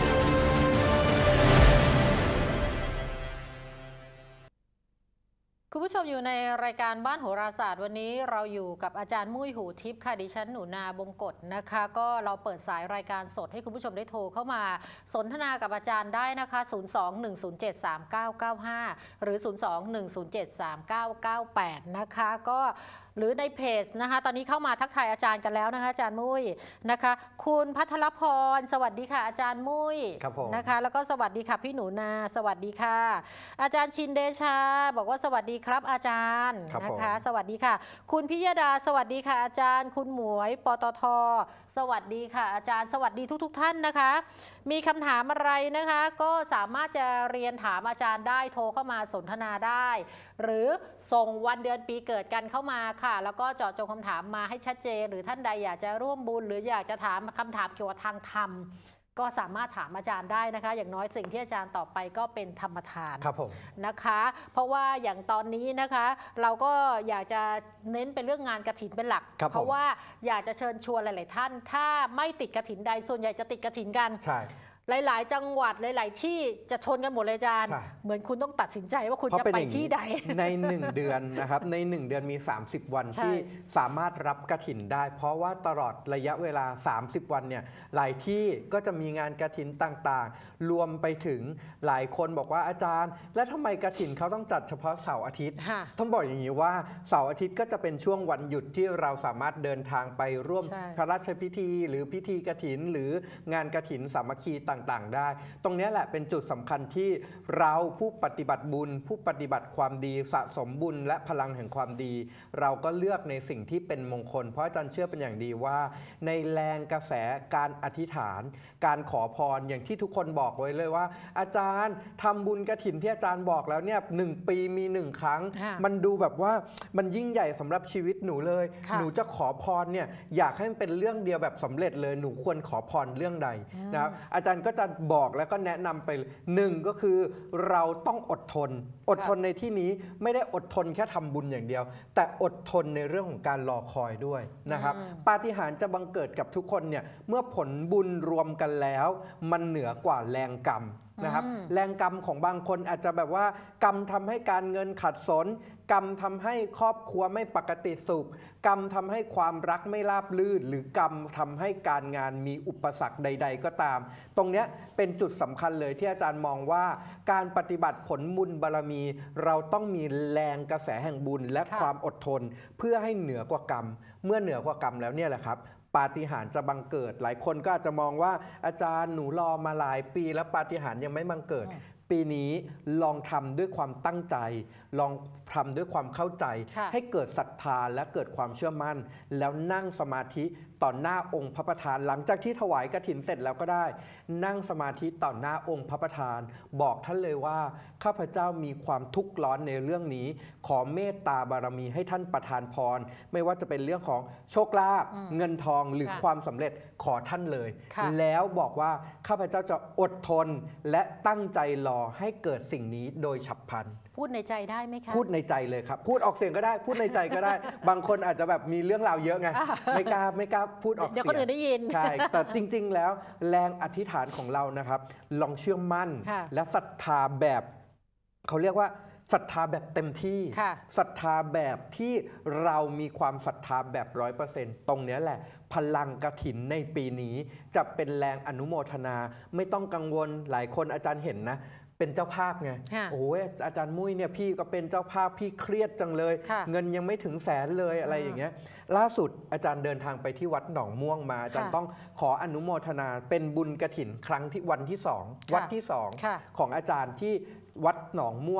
คุณผู้ชมอยู่ในรายการบ้านโหราศาสตร์วันนี้เราอยู่กับอาจารย์มุ้ยหูทิพย์ค่ะดิฉันหนูนาบงกฎนะคะ ก็เราเปิดสายรายการสดให้คุณผู้ชมได้โทรเข้ามาสนทนากับอาจารย์ได้นะคะ ศูนย์ สอง หนึ่ง ศูนย์ เจ็ด สาม เก้า เก้า ห้า หรือ ศูนย์ สอง หนึ่ง ศูนย์ เจ็ด สาม เก้า เก้า แปด นะคะก็หรือในเพจนะคะตอนนี้เข้ามาทักทายอาจารย์กันแล้วนะคะอาจารย์มุ้ยนะคะคุณพัทรพรสวัสดีค่ะอาจารย์มุ้ยครับผมนะคะแล้วก็สวัสดีค่ะพี่หนูนาสวัสดีค่ะ อาจารย์ชินเดชาบอกว่าสวัสดีครับอาจารย์ครับนะคะผมสวัสดีค่ะ คุณพิยดาสวัสดีค่ะอาจารย์ คุณหมวยปตทสวัสดีค่ะอาจารย์สวัสดีทุกๆทท่านนะคะ มีคำถามอะไรนะคะ ก็สามารถจะเรียนถามอาจารย์ได้โทรเข้ามาสนทนาได้ หรือส่งวันเดือนปีเกิดกันเข้ามาค่ะ แล้วก็เจาะจงคำถามมาให้ชัดเจน หรือท่านใดอยากจะร่วมบุญ หรืออยากจะถามคำถามเกี่ยวกับทางธรรม ก็สามารถถามอาจารย์ได้นะคะ อย่างน้อยสิ่งที่อาจารย์ตอบไปก็เป็นธรรมทานครับผมนะคะ เพราะว่าอย่างตอนนี้นะคะ เราก็อยากจะเน้นเป็นเรื่องงานกฐินเป็นหลักครับผมเพราะว่าอยากจะเชิญชวนหลาย ๆ ท่าน ถ้าไม่ติดกฐินใดส่วนใหญ่จะติดกฐินกันใช่หลาย ๆ จังหวัดหลาย ๆ ที่จะชนกันหมดเลยอาจารย์ใช่เหมือนคุณต้องตัดสินใจว่าคุณเพราะจะเป็นไปอย่างนี้ที่ใดในหนึ่งเดือนนะครับในหนึ่งเดือนมีสามสิบวันใช่ที่สามารถรับกฐินได้ เพราะว่าตลอดระยะเวลาสามสิบวันเนี่ยหลายที่ก็จะมีงานกฐินต่าง ๆ รวมไปถึงหลายคนบอกว่าอาจารย์ แล้วทำไมกฐินเขาต้องจัดเฉพาะเสาร์อาทิตย์ค่ะต้องบอกอย่างนี้ว่าเสาร์อาทิตย์ก็จะเป็นช่วงวันหยุดที่เราสามารถเดินทางไปร่วมใช่พระราชพิธี หรือพิธีกฐิน หรืองานกฐินสามัคคีต่าง ๆ ได้ ตรงนี้แหละเป็นจุดสำคัญที่เราผู้ปฏิบัติบุญ ผู้ปฏิบัติความดีสะสมบุญและพลังแห่งความดี เราก็เลือกในสิ่งที่เป็นมงคล เพราะอาจารย์เชื่อเป็นอย่างดีว่า ในแรงกระแสการอธิษฐาน การขอพรอย่างที่ทุกคนบอกไว้เลยว่า อาจารย์ทำบุญกฐินที่อาจารย์บอกแล้วเนี่ยหนึ่งปีมีหนึ่งครั้งค่ะมันดูแบบว่ามันยิ่งใหญ่สำหรับชีวิตหนูเลยค่ะหนูจะขอพรเนี่ยอยากให้มันเป็นเรื่องเดียวแบบสำเร็จเลยหนูควรขอพรเรื่องใดอืมนะครับอาจารย์ก็จะบอกแล้วก็แนะนำไปหนึ่งก็คือเราต้องอดทน อดทนในที่นี้ไม่ได้อดทนแค่ทำบุญอย่างเดียว แต่อดทนในเรื่องของการรอคอยด้วยนะครับอืมปาฏิหาริย์จะบังเกิดกับทุกคนเนี่ยเมื่อผลบุญรวมกันแล้ว มันเหนือกว่าแรงกรรมนะครับอืมแรงกรรมของบางคนอาจจะแบบว่ากรรมทำให้การเงินขัดสน กรรมทำให้ครอบครัวไม่ปกติสุข กรรมทำให้ความรักไม่ราบรื่น หรือกรรมทำให้การงานมีอุปสรรคใด ๆ ก็ตาม ตรงเนี้ยเป็นจุดสำคัญเลยที่อาจารย์มองว่า การปฏิบัติผลบุญบารมี เราต้องมีแรงกระแสแห่งบุญและค่ะความอดทน เพื่อให้เหนือกว่ากรรม เมื่อเหนือกว่ากรรมแล้วเนี่ยแหละครับปาฏิหาริย์จะบังเกิด หลายคนก็อาจจะมองว่าอาจารย์หนูรอมาหลายปีแล้วปาฏิหาริย์ยังไม่บังเกิดอืมปีนี้ลองทำด้วยความตั้งใจ ลองทำด้วยความเข้าใจค่ะให้เกิดศรัทธาและเกิดความเชื่อมั่น แล้วนั่งสมาธิต่อหน้าองค์พระประธาน หลังจากที่ถวายกฐินเสร็จแล้วก็ได้ นั่งสมาธิต่อหน้าองค์พระประธาน บอกท่านเลยว่าข้าพเจ้ามีความทุกข์ร้อนในเรื่องนี้ ขอเมตตาบารมีให้ท่านประทานพร ไม่ว่าจะเป็นเรื่องของโชคลาภอืมเงินทองหรือค่ะความสำเร็จขอท่านเลยค่ะแล้วบอกว่าข้าพเจ้าจะอดทนและตั้งใจรอให้เกิดสิ่งนี้โดยฉับพลันพูดในใจได้ไหมคะพูดในใจเลยครับ พูดออกเสียงก็ได้ พูดในใจก็ได้ บางคนอาจจะแบบมีเรื่องราวเยอะไงอ่าไม่กล้าไม่กล้าพูดออกเดี๋ยวเสีคนอื่นได้ยินใช่ แต่จริง ๆ แล้วแรงอธิษฐานของเรานะครับ ลองเชื่อมั่นค่ะและศรัทธาแบบเขาเรียกว่าศรัทธาแบบเต็มที่ค่ะศรัทธาแบบที่เรามีความศรัทธาแบบร้อยเปอร์เซ็นต์ตรงเนี้ยแหละ พลังกฐินในปีนี้จะเป็นแรงอนุโมทนา ไม่ต้องกังวลหลายคนอาจารย์เห็นนะ เป็นเจ้าภาพไงค่ะโอ้ยอาจารย์มุ้ยเนี่ยพี่ก็เป็นเจ้าภาพพี่เครียดจังเลยค่ะเงินยังไม่ถึงแสนเลยอะไรอย่างเงี้ยล่าสุดอาจารย์เดินทางไปที่วัดหนองม่วงมาอาจารย์ค่ะต้องขออนุโมทนาเป็นบุญกฐินครั้งที่วันที่สองค่ะวัดที่สองค่ะของอาจารย์ที่วัดหนองม่วง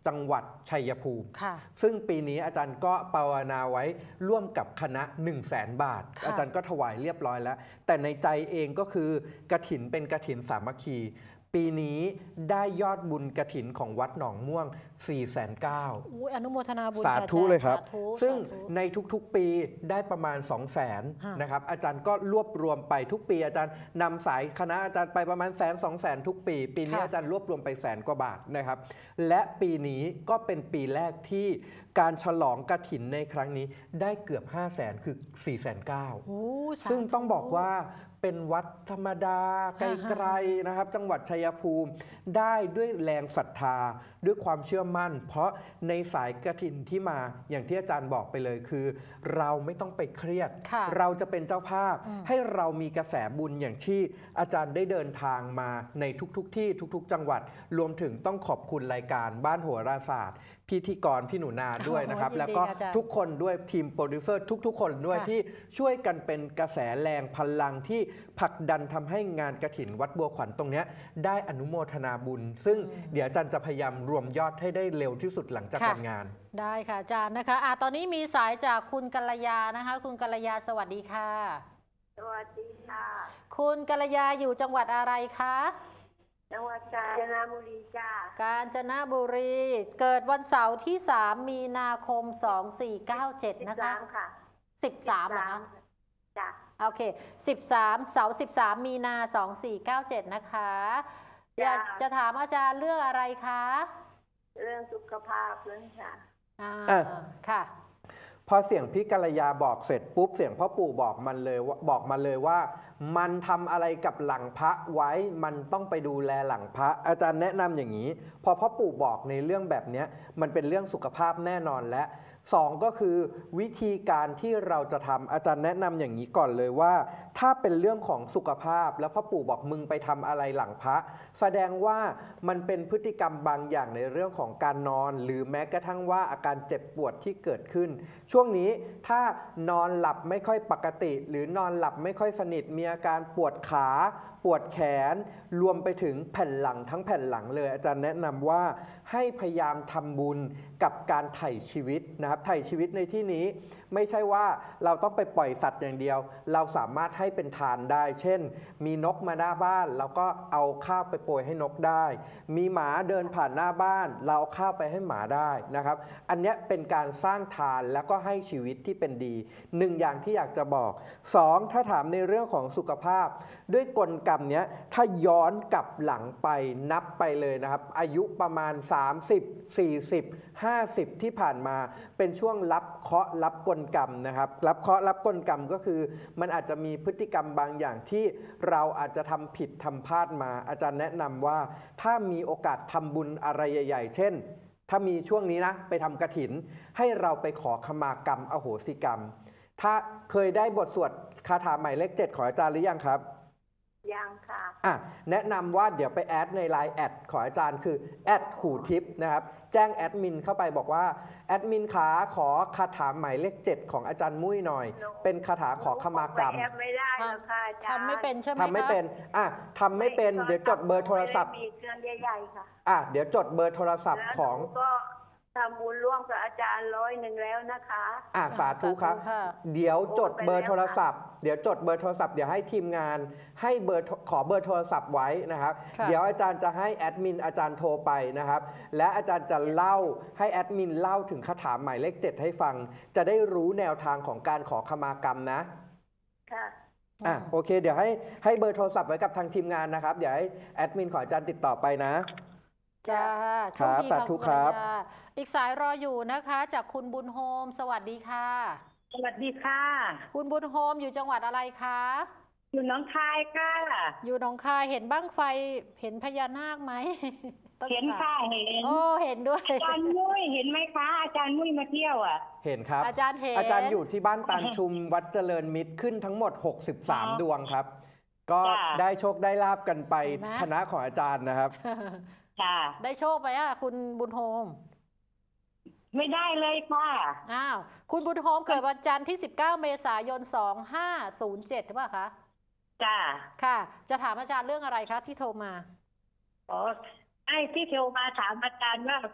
จังหวัดชัยภูมิค่ะซึ่งปีนี้อาจารย์ก็ภาวนาไว้ร่วมกับคณะ หนึ่งแสน บาท อาจารย์ก็ถวายเรียบร้อยแล้ว แต่ในใจเองก็คือกฐินเป็นกฐินสามัคคี ปีนี้ได้ยอดบุญกฐินของวัดหนองม่วง สี่แสนเก้าพันอุ๊ยอนุโมทนาบุญสาธุเลยครับสาธุซึ่งสาธุในทุกๆปีได้ประมาณ สองแสนฮะนะครับ อาจารย์ก็รวบรวมไปทุกปี อาจารย์นำสายคณะอาจารย์ไปประมาณแสนสองแสนทุกปี ปีนี้อาจารย์รวบรวมไปแสนกว่าบาทนะครับ และปีนี้ก็เป็นปีแรกที่การฉลองกฐินในครั้งนี้ได้เกือบ ห้าแสน คือ สี่แสนเก้าพันโอ้สาธุซึ่งต้องบอกว่าเป็นวัดธรรมดาไกลๆนะครับ จังหวัดชัยภูมิได้ด้วยแรงศรัทธาด้วยความเชื่อมั่น เพราะในสายกฐินที่มาอย่างที่อาจารย์บอกไปเลยคือ เราไม่ต้องไปเครียดค่ะเราจะเป็นเจ้าภาพอืมให้เรามีกระแสบุญอย่างที่อาจารย์ได้เดินทางมาในทุกๆทที่ทุกๆ จังหวัด รวมถึงต้องขอบคุณรายการบ้านโหราศาสตร์พิธีกรพี่หนูนาด้วยนะครับโอ้ยินดีแล้วก็อาจารย์ทุกคนด้วยทีมโปรดิวเซอร์ทุกๆ คนด้วยค่ะที่ช่วยกันเป็นกระแสแรงพลังที่ผลักดันทำให้งานกฐินวัดบัวขวัญตรงเนี้ยได้อนุโมทนาบุญ ซึ่งเดี๋ยวอาจารย์จะพยายามรวมยอดให้ได้เร็วที่สุดหลังจากวันงานได้ค่ะอาจารย์นะคะอ่ะตอนนี้มีสายจากคุณกัลยานะคะ คุณกัลยาสวัสดีค่ะสวัสดีค่ะคุณกัลยาอยู่จังหวัดอะไรคะจังหวัดกาญจนบุรีจ้ากาญจนบุรี เกิดวันเสาร์ที่ สาม มีนาคม สองสี่เก้าเจ็ด นะคะสิบสามค่ะสิบสามเหรอคะจ้ะโอเค สิบสาม เสาร์สิบสาม มีนา สองสี่เก้าเจ็ด นะคะอยากจะถามอาจารย์เรื่องอะไรคะเรื่องสุขภาพเรื่องค่ะอ่าอ่ะค่ะพอเสียงพี่กัลยาบอกเสร็จปุ๊บเสียงพ่อปู่บอกมันเลยว่าบอกมาเลยว่า มันทำอะไรกับหลังพระไว้มันต้องไปดูแลหลังพระ อาจารย์แนะนำอย่างนี้ พอพ่อปู่บอกในเรื่องแบบเนี้ยมันเป็นเรื่องสุขภาพแน่นอนและสองก็คือวิธีการที่เราจะทำอาจารย์แนะนำอย่างนี้ก่อนเลยว่า ถ้าเป็นเรื่องของสุขภาพแล้วพ่อปู่บอกมึงไปทำอะไรหลังพระ แสดงว่ามันเป็นพฤติกรรมบางอย่างในเรื่องของการนอน หรือแม้กระทั่งว่าอาการเจ็บปวดที่เกิดขึ้น ช่วงนี้ถ้านอนหลับไม่ค่อยปกติ หรือนอนหลับไม่ค่อยสนิทมีอาการปวดขาปวดแขน รวมไปถึงแผ่นหลังทั้งแผ่นหลังเลย อาจารย์แนะนำว่าให้พยายามทำบุญกับการไถ่ชีวิตนะครับไถ่ชีวิตในที่นี้ไม่ใช่ว่าเราต้องไปปล่อยสัตว์อย่างเดียว เราสามารถให้เป็นทานได้ เช่น มีนกมาหน้าบ้านเราก็เอาข้าวไปโปรยให้นกได้ มีหมาเดินผ่านหน้าบ้าน เราเอาข้าวไปให้หมาได้นะครับ อันนี้เป็นการสร้างทานแล้วก็ให้ชีวิตที่เป็นดีหนึ่งอย่างที่อยากจะบอกสองถ้าถามในเรื่องของสุขภาพ ด้วยกลกรรมเนี้ยถ้าย้อนกลับหลังไปนับไปเลยนะครับ อายุประมาณ สามสิบ สี่สิบ ห้าสิบ ที่ผ่านมาเป็นช่วงรับเคราะห์รับกลกรรมนะครับ รับเคราะห์รับกลกรรมก็คือ มันอาจจะมีพฤติกรรมบางอย่างที่เราอาจจะทำผิดทำพลาดมา อาจารย์แนะนำว่าถ้ามีโอกาสทำบุญอะไรใหญ่ๆเช่น ถ้ามีช่วงนี้นะไปทำกฐินให้เราไปขอขมากรรมอโหสิกรรม ถ้าเคยได้บทสวดคาถาหมายเลขเจ็ดของอาจารย์หรือยังครับยังค่ะอ่ะแนะนำว่าเดี๋ยวไปแอดใน ไลน์ แอดของอาจารย์คือแอดหูทิพย์นะครับแจ้งแอดมินเข้าไปบอกว่าแอดมินขาขอคาถาหมายเลขเจ็ดของอาจารย์มุ้ยหน่อย เป็นคาถาขอขมากรรมแอบไม่ได้หรอกค่ะอาจารย์ทำไม่เป็นใช่ไหมทำไม่เป็นอ่ะทำไม่เป็นเดี๋ยวจดเบอร์โทรศัพท์ไม่ได้มีเครื่องใหญ่ๆค่ะอ่ะเดี๋ยวจดเบอร์โทรศัพท์แล้วของหนูก็ทำบุญร่วมกับอาจารย์ร้อยหนึ่งแล้วนะคะอ่ะสาธุครับค่ะเดี๋ยวจดเบอร์โทรศัพท์ เดี๋ยวจดเบอร์โทรศัพท์เดี๋ยวให้ทีมงานให้เบอร์ขอเบอร์โทรศัพท์ไว้นะครับค่ะเดี๋ยวอาจารย์จะให้แอดมินอาจารย์โทรไปนะครับ และอาจารย์จะเล่าให้แอดมินเล่าถึงคาถาหมายเลขเจ็ดให้ฟัง จะได้รู้แนวทางของการขอขมากรรมนะค่ะอ่ะโอเค เดี๋ยวให้ให้เบอร์โทรศัพท์ไว้กับทางทีมงานนะครับ เดี๋ยวให้แอดมินของอาจารย์ติดต่อไปนะจ้าโชครับดีสาค่ะธุคุณครักับลยาอีกสายรออยู่นะคะ จากคุณบุญโฮม สวัสดีค่ะสวัสดีค่ะคุณบุญโฮมอยู่จังหวัดอะไรคะอยู่หน้องคายค่ะอยู่หนองคายเห็นบ้างไฟเห็นพญานาคไหม ต้องเห็นถามค่ะเห็นโอ้เห็นด้วยอาจารย์มุ้ยเห็นไหมคะ อาจารย์มุ้ยมาเที่ยวอ่ะเห็นครับอาจารย์เห็นอาจารย์อยู่ที่บ้านตาลชุม วัดเจริญมิตรขึ้นทั้งหมด หกสิบสามอ๋อดวงครับ ก็จ้ะได้โชคได้ลาบกันไปเห็นไหมคณะของอาจารย์นะครับค่ะได้โชคไปอ่ะคุณบุญโฮมไม่ได้เลยค่ะอ้าวคุณบุญโฮมเกิดวันจันทร์ที่ สิบเก้า เมษายน สองห้าศูนย์เจ็ดหรือเปล่าคะจ้าค่ะ จะถามอาจารย์เรื่องอะไรคะที่โทรมาอ๋อไอ้ที่โทรมาถามอาจารย์ว่า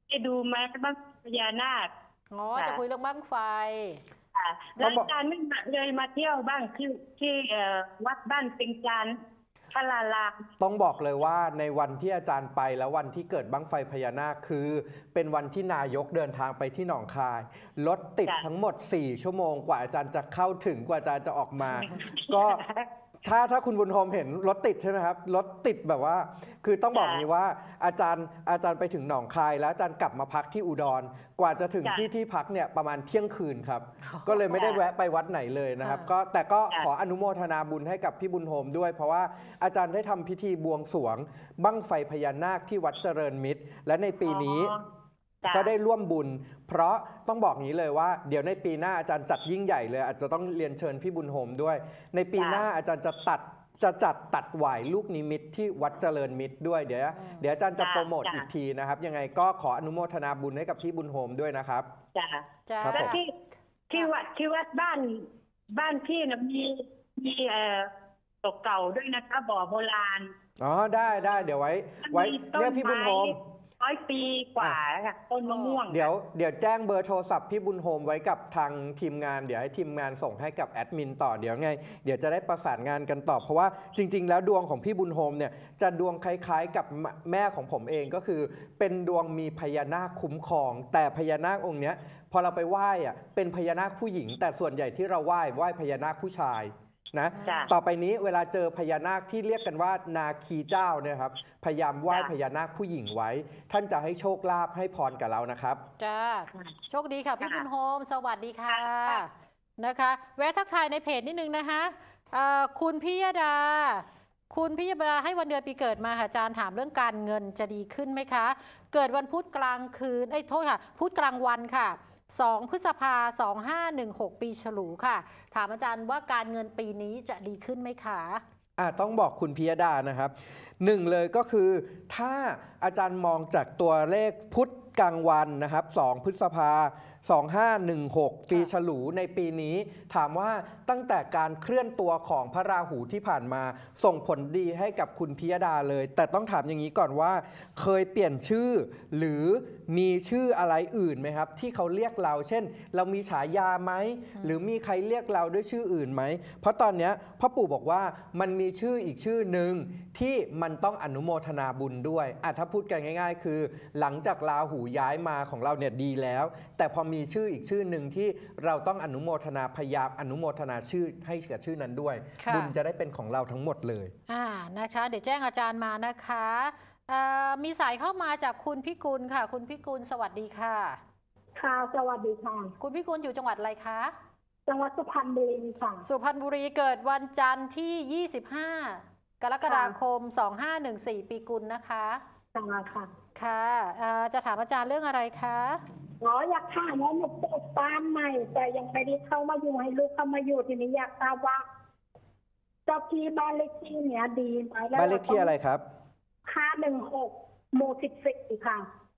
ไปดูมาบ้างพญานาคอ๋อค่ะจะคุยเรื่องบ้างไฟค่ะแล้วอาจารย์ไม่มาเลยมาเที่ยวบ้างที่ที่เอ่อวัดบ้านเป็งจานพระลารามต้องบอกเลยว่าในวันที่อาจารย์ไปแล้ววันที่เกิดบั้งไฟพญานาคคือ เป็นวันที่นายกเดินทางไปที่หนองคายรถติดจ้ะทั้งหมดสี่ชั่วโมงกว่าอาจารย์จะเข้าถึงกว่าอาจารย์จะออกมา ก็ถ้าถ้าคุณบุญโฮมเห็นรถติดใช่ไหมครับรถติดแบบว่า คือต้องบอกอย่างนี้ว่าอาจารย์อาจารย์ไปถึงหนองคายแล้วอาจารย์กลับมาพักที่อุดร กว่าจะถึงจ้ะที่ที่พักเนี่ยประมาณเที่ยงคืนครับ ก็เลยไม่ได้แวะไปวัดไหนเลยนะครับ ก็แต่ก็จ้ะขออนุโมทนาบุญให้กับพี่บุญโฮมด้วย เพราะว่าอาจารย์ได้ทำพิธีบวงสรวงบั้งไฟพญานาคที่วัดเจริญมิตร และในปีนี้อ๋อจ้ะก็ได้ร่วมบุญ เพราะต้องบอกอย่างนี้เลยว่าเดี๋ยวในปีหน้าอาจารย์จัดยิ่งใหญ่เลย อาจจะต้องเรียนเชิญพี่บุญโฮมด้วย ในปีหน้าอาจารย์จะตัดจะจัดตัดหวายลูกนิมิตที่วัดเจริญมิตรด้วยเดี๋ยวเดี๋ยวอาจารย์จะจ้ะโปรโมทจ้ะอีกทีนะครับ ยังไงก็ขออนุโมทนาบุญให้กับพี่บุญโฮมด้วยนะครับจ้ะจ้าครับแล้วผมที่ที่วัดที่วัดบ้านบ้านพี่นะมีมีเอ่อตกเก่าด้วยนะคะบ่อโบราณอ๋อได้ได้เดี๋ยวไว้ไว้มีต้นเนี่ยพี่บุญโฮมไม้ร้อยปีกว่าค่ะต้นมะม่วงเดี๋ยวเดี๋ยวแจ้งเบอร์โทรศัพท์พี่บุญโฮมไว้กับทางทีมงานเดี๋ยวให้ทีมงานส่งให้กับแอดมินต่อเดี๋ยวไงเดี๋ยวจะได้ประสานงานกันต่อเพราะว่าจริง ๆ แล้วดวงของพี่บุญโฮมเนี่ยจะดวงคล้าย ๆ กับแม่ของผมเองก็คือ เป็นดวงมีพญานาคคุ้มครอง แต่พญานาคองค์เนี้ยพอเราไปไหว้อะเป็นพญานาคผู้หญิง แต่ส่วนใหญ่ที่เราไหว้ไหว้พญานาคผู้ชายนะจ้ะต่อไปนี้เวลาเจอพญานาคที่เรียกกันว่านาคีเจ้าเนี่ยครับพยายามไหว้จ้ะพญานาคผู้หญิงไว้ ท่านจะให้โชคลาภให้พรกับเรานะครับจ้า โชคดีค่ะพี่ค่ะบุญโฮม สวัสดีค่ะค่ะนะคะ แวะทักทายในเพจนิดนึงนะคะเอ่อคุณพิยดา คุณพิยดาให้วันเดือนปีเกิดมาค่ะอาจารย์ถามเรื่องการเงินจะดีขึ้นไหมคะ เกิดวันพุธกลางคืนไอ้ยโทษค่ะพุธกลางวันค่ะสองพฤษภาสองห้าหนึ่งหกปีฉลูค่ะ ถามอาจารย์ว่าการเงินปีนี้จะดีขึ้นไหมคะอ่ะต้องบอกคุณพิยดานะครับหนึ่งเลยก็คือถ้าอาจารย์มองจากตัวเลขพุธกลางวันนะครับสองพฤษภาสองห้าหนึ่งหกปีฉลูในปีนี้ ถามว่าตั้งแต่การเคลื่อนตัวของพระราหูที่ผ่านมา ส่งผลดีให้กับคุณพิยดาเลย แต่ต้องถามอย่างนี้ก่อนว่า เคยเปลี่ยนชื่อ หรือมีชื่ออะไรอื่นไหมครับ ที่เขาเรียกเรา เช่น เรามีฉายาไหมหรือมีใครเรียกเราด้วยชื่ออื่นไหมเพราะตอนเนี้ยพ่อปู่บอกว่ามันมีชื่ออีกชื่อหนึ่งที่มันต้องอนุโมทนาบุญด้วยอ่ะถ้าพูดกันง่าย ๆ คือ หลังจากราหูย้ายมาของเราเนี่ยดีแล้ว แต่พอมีชื่ออีกชื่อหนึ่งที่เราต้องอนุโมทนาพยายามอนุโมทนาชื่อให้กับชื่อนั้นด้วยค่ะบุญจะได้เป็นของเราทั้งหมดเลยอ่านะคะเดี๋ยวแจ้งอาจารย์มานะคะเอ่อมีสายเข้ามาจากคุณพิกุลค่ะ คุณพิกุลสวัสดีค่ะค่ะสวัสดีค่ะคุณพิกุลอยู่จังหวัดอะไรคะจังหวัดสุพรรณบุรีค่ะสุพรรณบุรีเกิดวันจันทร์ที่ ยี่สิบห้า กรกฎาคม สองห้าหนึ่งสี่ ปีกุลนะคะจังหวัดค่ะค่ะเอ่อจะถามอาจารย์เรื่องอะไรคะอ๋ออยากถามว่าหนูปลูกบ้านใหม่ แต่ยังไม่ได้เข้ามาอยู่ให้ลูกเข้ามาอยู่ทีนี้อยากทราบว่าเจ้าที่บ้านเลขที่เนี้ยดีไหมแล้วบ้านเลขที่อะไรครับห้าหนึ่งหกหมู่สิบสี่ค่ะ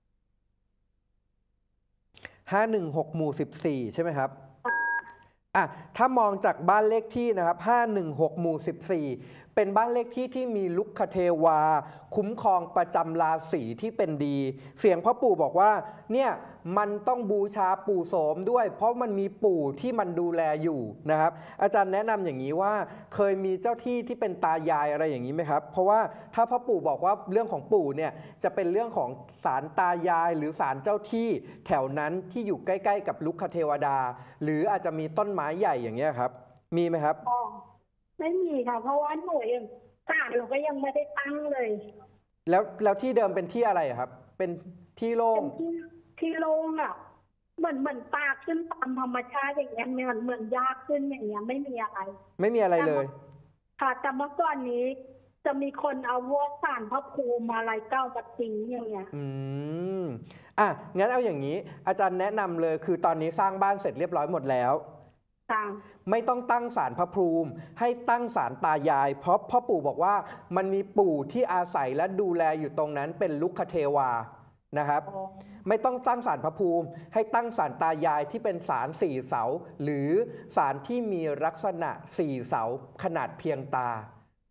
ห้าหนึ่งหก หมู่ สิบสี่ ใช่ไหมครับ อ่ะถ้ามองจากบ้านเลขที่นะครับห้าหนึ่งหก หมู่ สิบสี่ เป็นบ้านเลขที่ที่มีลุกคเทวา คุ้มครองประจำราศีที่เป็นดี เสียงพ่อปู่บอกว่าเนี่ยมันต้องบูชาปู่โสมด้วย เพราะมันมีปู่ที่มันดูแลอยู่นะครับ อาจารย์แนะนำอย่างนี้ว่าเคยมีเจ้าที่ที่เป็นตายายอะไรอย่างนี้ไหมครับ เพราะว่าถ้าพ่อปู่บอกว่าเรื่องของปู่เนี่ยจะเป็นเรื่องของศาลตายายหรือศาลเจ้าที่แถวนั้นที่อยู่ใกล้ๆกับลุกคเทวดา หรืออาจจะมีต้นไม้ใหญ่อย่างเงี้ยครับมีไหมครับอ๋อไม่มีค่ะ เพราะว่าหนูเองศาลเราก็ยังไม่ได้ตั้งเลยแล้วแล้วที่เดิมเป็นที่อะไรอะครับ เป็นที่โล่เป็งนที่ที่โล่งอ่ะเหมือนเหมือนปากขึ้นตามธรรมชาติอย่างเงี้ยเหมือนเหมือนยากขึ้นอย่างเงี้ยไม่มีอะไรไม่มีอะไรเลยค่ะแต่เมื่อก่อนนี้ จะมีคนเอาพวกสารพระภูมิอะไรเก้าปัจจิงอย่างเงี้ยอืมอ่ะงั้นเอาอย่างนี้ อาจารย์แนะนำเลยคือตอนนี้สร้างบ้านเสร็จเรียบร้อยหมดแล้วค่ะไม่ต้องตั้งศาลพระภูมิ ให้ตั้งศาลตายาย เพราะพ่อปู่บอกว่ามันมีปู่ที่อาศัยและดูแลอยู่ตรงนั้นเป็นลุกคเทวานะครับ ไม่ต้องตั้งศาลพระภูมิ ให้ตั้งศาลตายายที่เป็นศาลสี่เสา หรือศาลที่มีลักษณะสี่เสาขนาดเพียงตา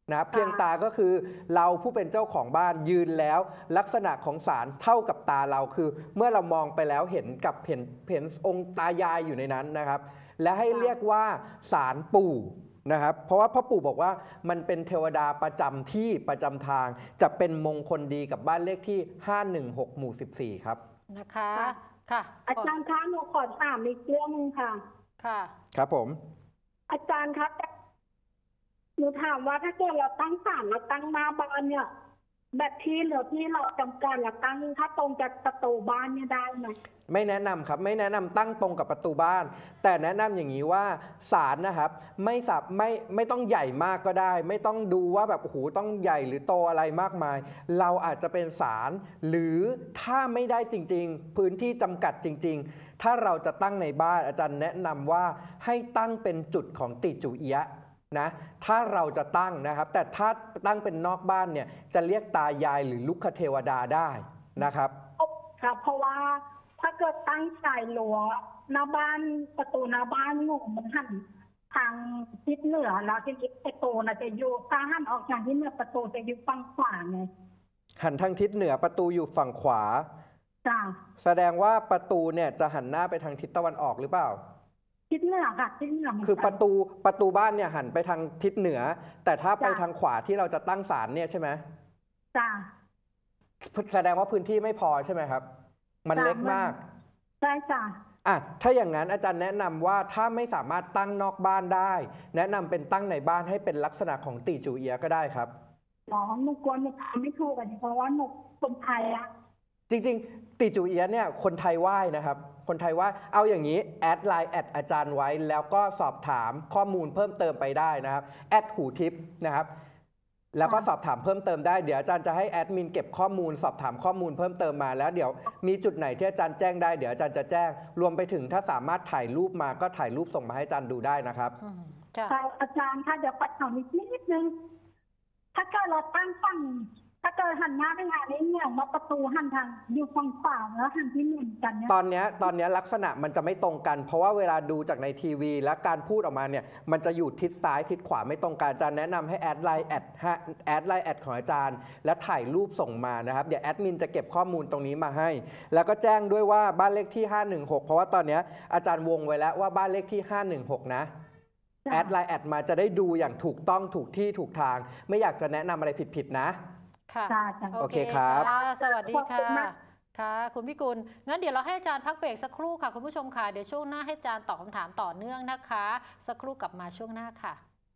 นะเพียงตาก็คือเราผู้เป็นเจ้าของบ้านยืนแล้วลักษณะของศาลเท่ากับตาเราคือ เมื่อเรามองไปแล้วเห็นกับเห็นเห็นองค์ตายายอยู่ในนั้นนะครับ และให้เรียกว่าศาลปู่นะครับเพราะว่าพ่อปู่บอกว่ามันเป็นเทวดาประจำที่ประจำทางจะเป็นมงคลดีกับบ้านเลขที่ห้าหนึ่งหกหมู่สิบสี่ครับนะคะค่ะอาจารย์คะหนูขอถามอีกเรื่องนึงค่ะค่ะครับผมอาจารย์ครับหนูถามว่าถ้าเกิดเราตั้งศาลเราตั้งหน้าบ้านเนี่ยแบบที่เหลือที่เราจำกัดเราตั้งถ้าตรงจากประตูบ้านเนี่ยได้ไหมไม่แนะนำครับไม่แนะนำตั้งตรงกับประตูบ้านแต่แนะนำอย่างนี้ว่าศาลนะครับไม่สับไม่ไม่ต้องใหญ่มากก็ได้ ไม่ต้องดูว่าแบบโอ้โหต้องใหญ่หรือโตอะไรมากมาย เราอาจจะเป็นศาลหรือถ้าไม่ได้จริงๆพื้นที่จำกัดจริงๆถ้าเราจะตั้งในบ้านอาจารย์แนะนำว่าให้ตั้งเป็นจุดของติจูเอียะนะถ้าเราจะตั้งนะครับแต่ถ้าตั้งเป็นนอกบ้านเนี่ยจะเรียกตายายหรือลุกขเทวดาได้นะครับครับเพราะว่าถ้าเกิดตั้งสายหลัวหน้าบ้านประตูหน้าบ้านหนูมันหันทางทิศเหนือแล้วที่ประตูน่ะจะอยู่ถ้าหันออกทางที่เหนือประตูจะอยู่ฝั่งขวาไงหันทางทิศเหนือประตูอยู่ฝั่งขวาจ้ะแสดงว่าประตูเนี่ยจะหันหน้าไปทางทิศตะวันออกหรือเปล่าทิศเหนือค่ะทิศเหนือคือประตูประตูบ้านเนี่ยหันไปทางทิศเหนือแต่ถ้าไปทางขวาที่เราจะตั้งศาลเนี่ยใช่ไหมจ้ะแสดงว่าพื้นที่ไม่พอใช่ไหมครับมันเล็กมากใช่จ้ะอ่ะถ้าอย่างนั้นอาจารย์แนะนำว่าถ้าไม่สามารถตั้งนอกบ้านได้แนะนำเป็นตั้งในบ้านให้เป็นลักษณะของตีจูเอียก็ได้ครับอ๋อหนูกลัวหนูทำไม่ถูกอ่ะเพราะว่าหนูคนไทยอะจริงๆตีจูเอียเนี่ยคนไทยไหว้นะครับคนไทยว่าเอาอย่างนี้แอดไลน์แอดอาจารย์ไว้แล้วก็สอบถามข้อมูลเพิ่มเติมไปได้นะครับแอดหูทิพย์นะครับแล้วก็สอบถามเพิ่มเติมได้เดี๋ยวอาจารย์จะให้แอดมินเก็บข้อมูลสอบถามข้อมูลเพิ่มเติมมาแล้วเดี๋ยวมีจุดไหนที่อาจารย์แจ้งได้เดี๋ยวอาจารย์จะแจ้งรวมไปถึงถ้าสามารถถ่ายรูปมาก็ถ่ายรูปส่งมาให้อาจารย์ดูได้นะครับค่ะอาจารย์ค่ะเดี๋ยวปัดถามนิดนิดนึงถ้าเกิดเราตั้งฝั่งถ้าเกิดหันหน้าไปหาในเนี่ยมาประตูหันทางอยู่ฝั่งขวาแล้วหันที่เหมือนกันเนี่ยตอนนี้ตอนนี้ลักษณะมันจะไม่ตรงกันเพราะว่าเวลาดูจากในทีวีและการพูดออกมาเนี่ยมันจะอยู่ทิศซ้ายทิศขวาไม่ตรงกันอาจารย์แนะนำให้แอดไลน์แอดแอดไลน์แอดของอาจารย์และถ่ายรูปส่งมานะครับเดี๋ยวแอดมินจะเก็บข้อมูลตรงนี้มาให้แล้วก็แจ้งด้วยว่าบ้านเลขที่ห้าหนึ่งหกเพราะว่าตอนนี้อาจารย์วงไว้แล้วว่าบ้านเลขที่ห้าหนึ่งหกนะแอดไลน์แอดมาจะได้ดูอย่างถูกต้องถูกที่ถูกทางไม่อยากจะแนะนำอะไรผิดๆนะค่ะโอเคครับสวัสดีค่ะค่ะคุณพิกุลงั้นเดี๋ยวเราให้อาจารย์พักเบรกสักครู่ค่ะคุณผู้ชมค่ะเดี๋ยวช่วงหน้าให้อาจารย์ตอบคำถามต่อเนื่องนะคะสักครู่กลับมาช่วงหน้าค่ะ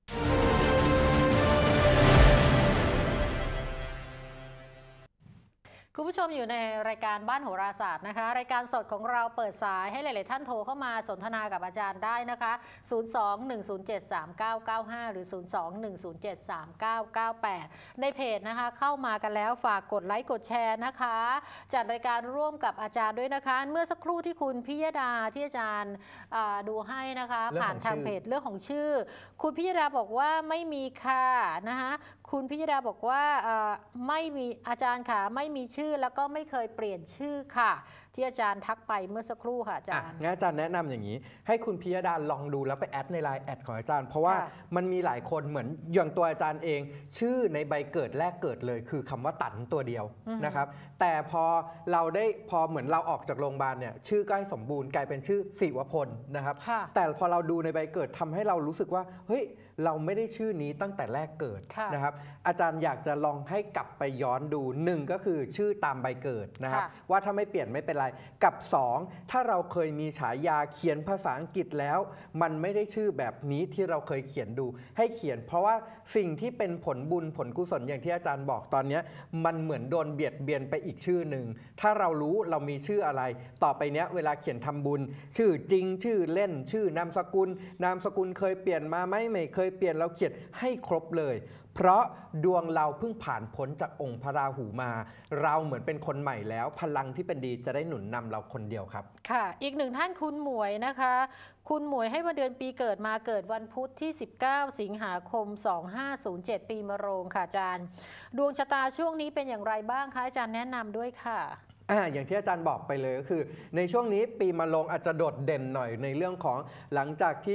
คุณผู้ชมอยู่ในรายการบ้านโหราศาสตร์นะคะรายการสดของเราเปิดสายให้หลายๆท่านโทรเข้ามาสนทนากับอาจารย์ได้นะคะ ศูนย์ สอง หนึ่ง ศูนย์ เจ็ด สาม เก้า เก้า ห้า หรือ ศูนย์ สอง หนึ่ง ศูนย์ เจ็ด สาม เก้า เก้า แปด ในเพจนะคะเข้ามากันแล้วฝากกดไลค์กดแชร์นะคะจัดรายการร่วมกับอาจารย์ด้วยนะคะเมื่อสักครู่ที่คุณพิยดาที่อาจารย์ดูให้นะคะผ่านทางเพจเรื่องของชื่อคุณพิยดาบอกว่าไม่มีค่ะนะคะคุณพิยดาบอกว่าไม่มีอาจารย์ค่ะไม่มีชื่อแล้วก็ไม่เคยเปลี่ยนชื่อค่ะที่อาจารย์ทักไปเมื่อสักครู่ค่ะอาจารย์งั้นอาจารย์แนะนำอย่างนี้ให้คุณพิยดาลองดูแล้วไปแอดในไลน์แอดของอาจารย์เพราะว่ามันมีหลายคนเหมือนอย่างตัวอาจารย์เองชื่อในใบเกิดแรกเกิดเลยคือคำว่าตันตัวเดียวนะครับแต่พอเราได้พอเหมือนเราออกจากโรงพยาบาลเนี่ยชื่อก็ให้สมบูรณ์กลายเป็นชื่อศิวพลนะครับแต่พอเราดูในใบเกิดทำให้เรารู้สึกว่าเฮ้ยเราไม่ได้ชื่อนี้ตั้งแต่แรกเกิดนะครับอาจารย์อยากจะลองให้กลับไปย้อนดูหนึ่งก็คือชื่อตามใบเกิดนะครับว่าถ้าไม่เปลี่ยนไม่เป็นไรกับสองถ้าเราเคยมีฉายาเขียนภาษาอังกฤษแล้วมันไม่ได้ชื่อแบบนี้ที่เราเคยเขียนดูให้เขียนเพราะว่าสิ่งที่เป็นผลบุญผลกุศลอย่างที่อาจารย์บอกตอนนี้มันเหมือนโดนเบียดเบียนไปอีกชื่อหนึ่งถ้าเรารู้เรามีชื่ออะไรต่อไปเนี้ยเวลาเขียนทำบุญชื่อจริงชื่อเล่นชื่อนามสกุลนามสกุลเคยเปลี่ยนมาไหมไม่เคยเปลี่ยนเราเขียนให้ครบเลยเพราะดวงเราเพิ่งผ่านพ้นจากองค์พระราหูมาเราเหมือนเป็นคนใหม่แล้วพลังที่เป็นดีจะได้หนุนนำเราคนเดียวครับค่ะอีกหนึ่งท่านคุณหมวยนะคะคุณหมวยให้วันเดือนปีเกิดมาเกิดวันพุธที่สิบเก้าสิงหาคมสองห้าศูนย์เจ็ดปีมะโรงค่ะอาจารย์ดวงชะตาช่วงนี้เป็นอย่างไรบ้างคะอาจารย์แนะนำด้วยค่ะอ่าอย่างที่อาจารย์บอกไปเลยก็คือในช่วงนี้ปีมะโรงอาจจะโดดเด่นหน่อยในเรื่องของหลังจากที่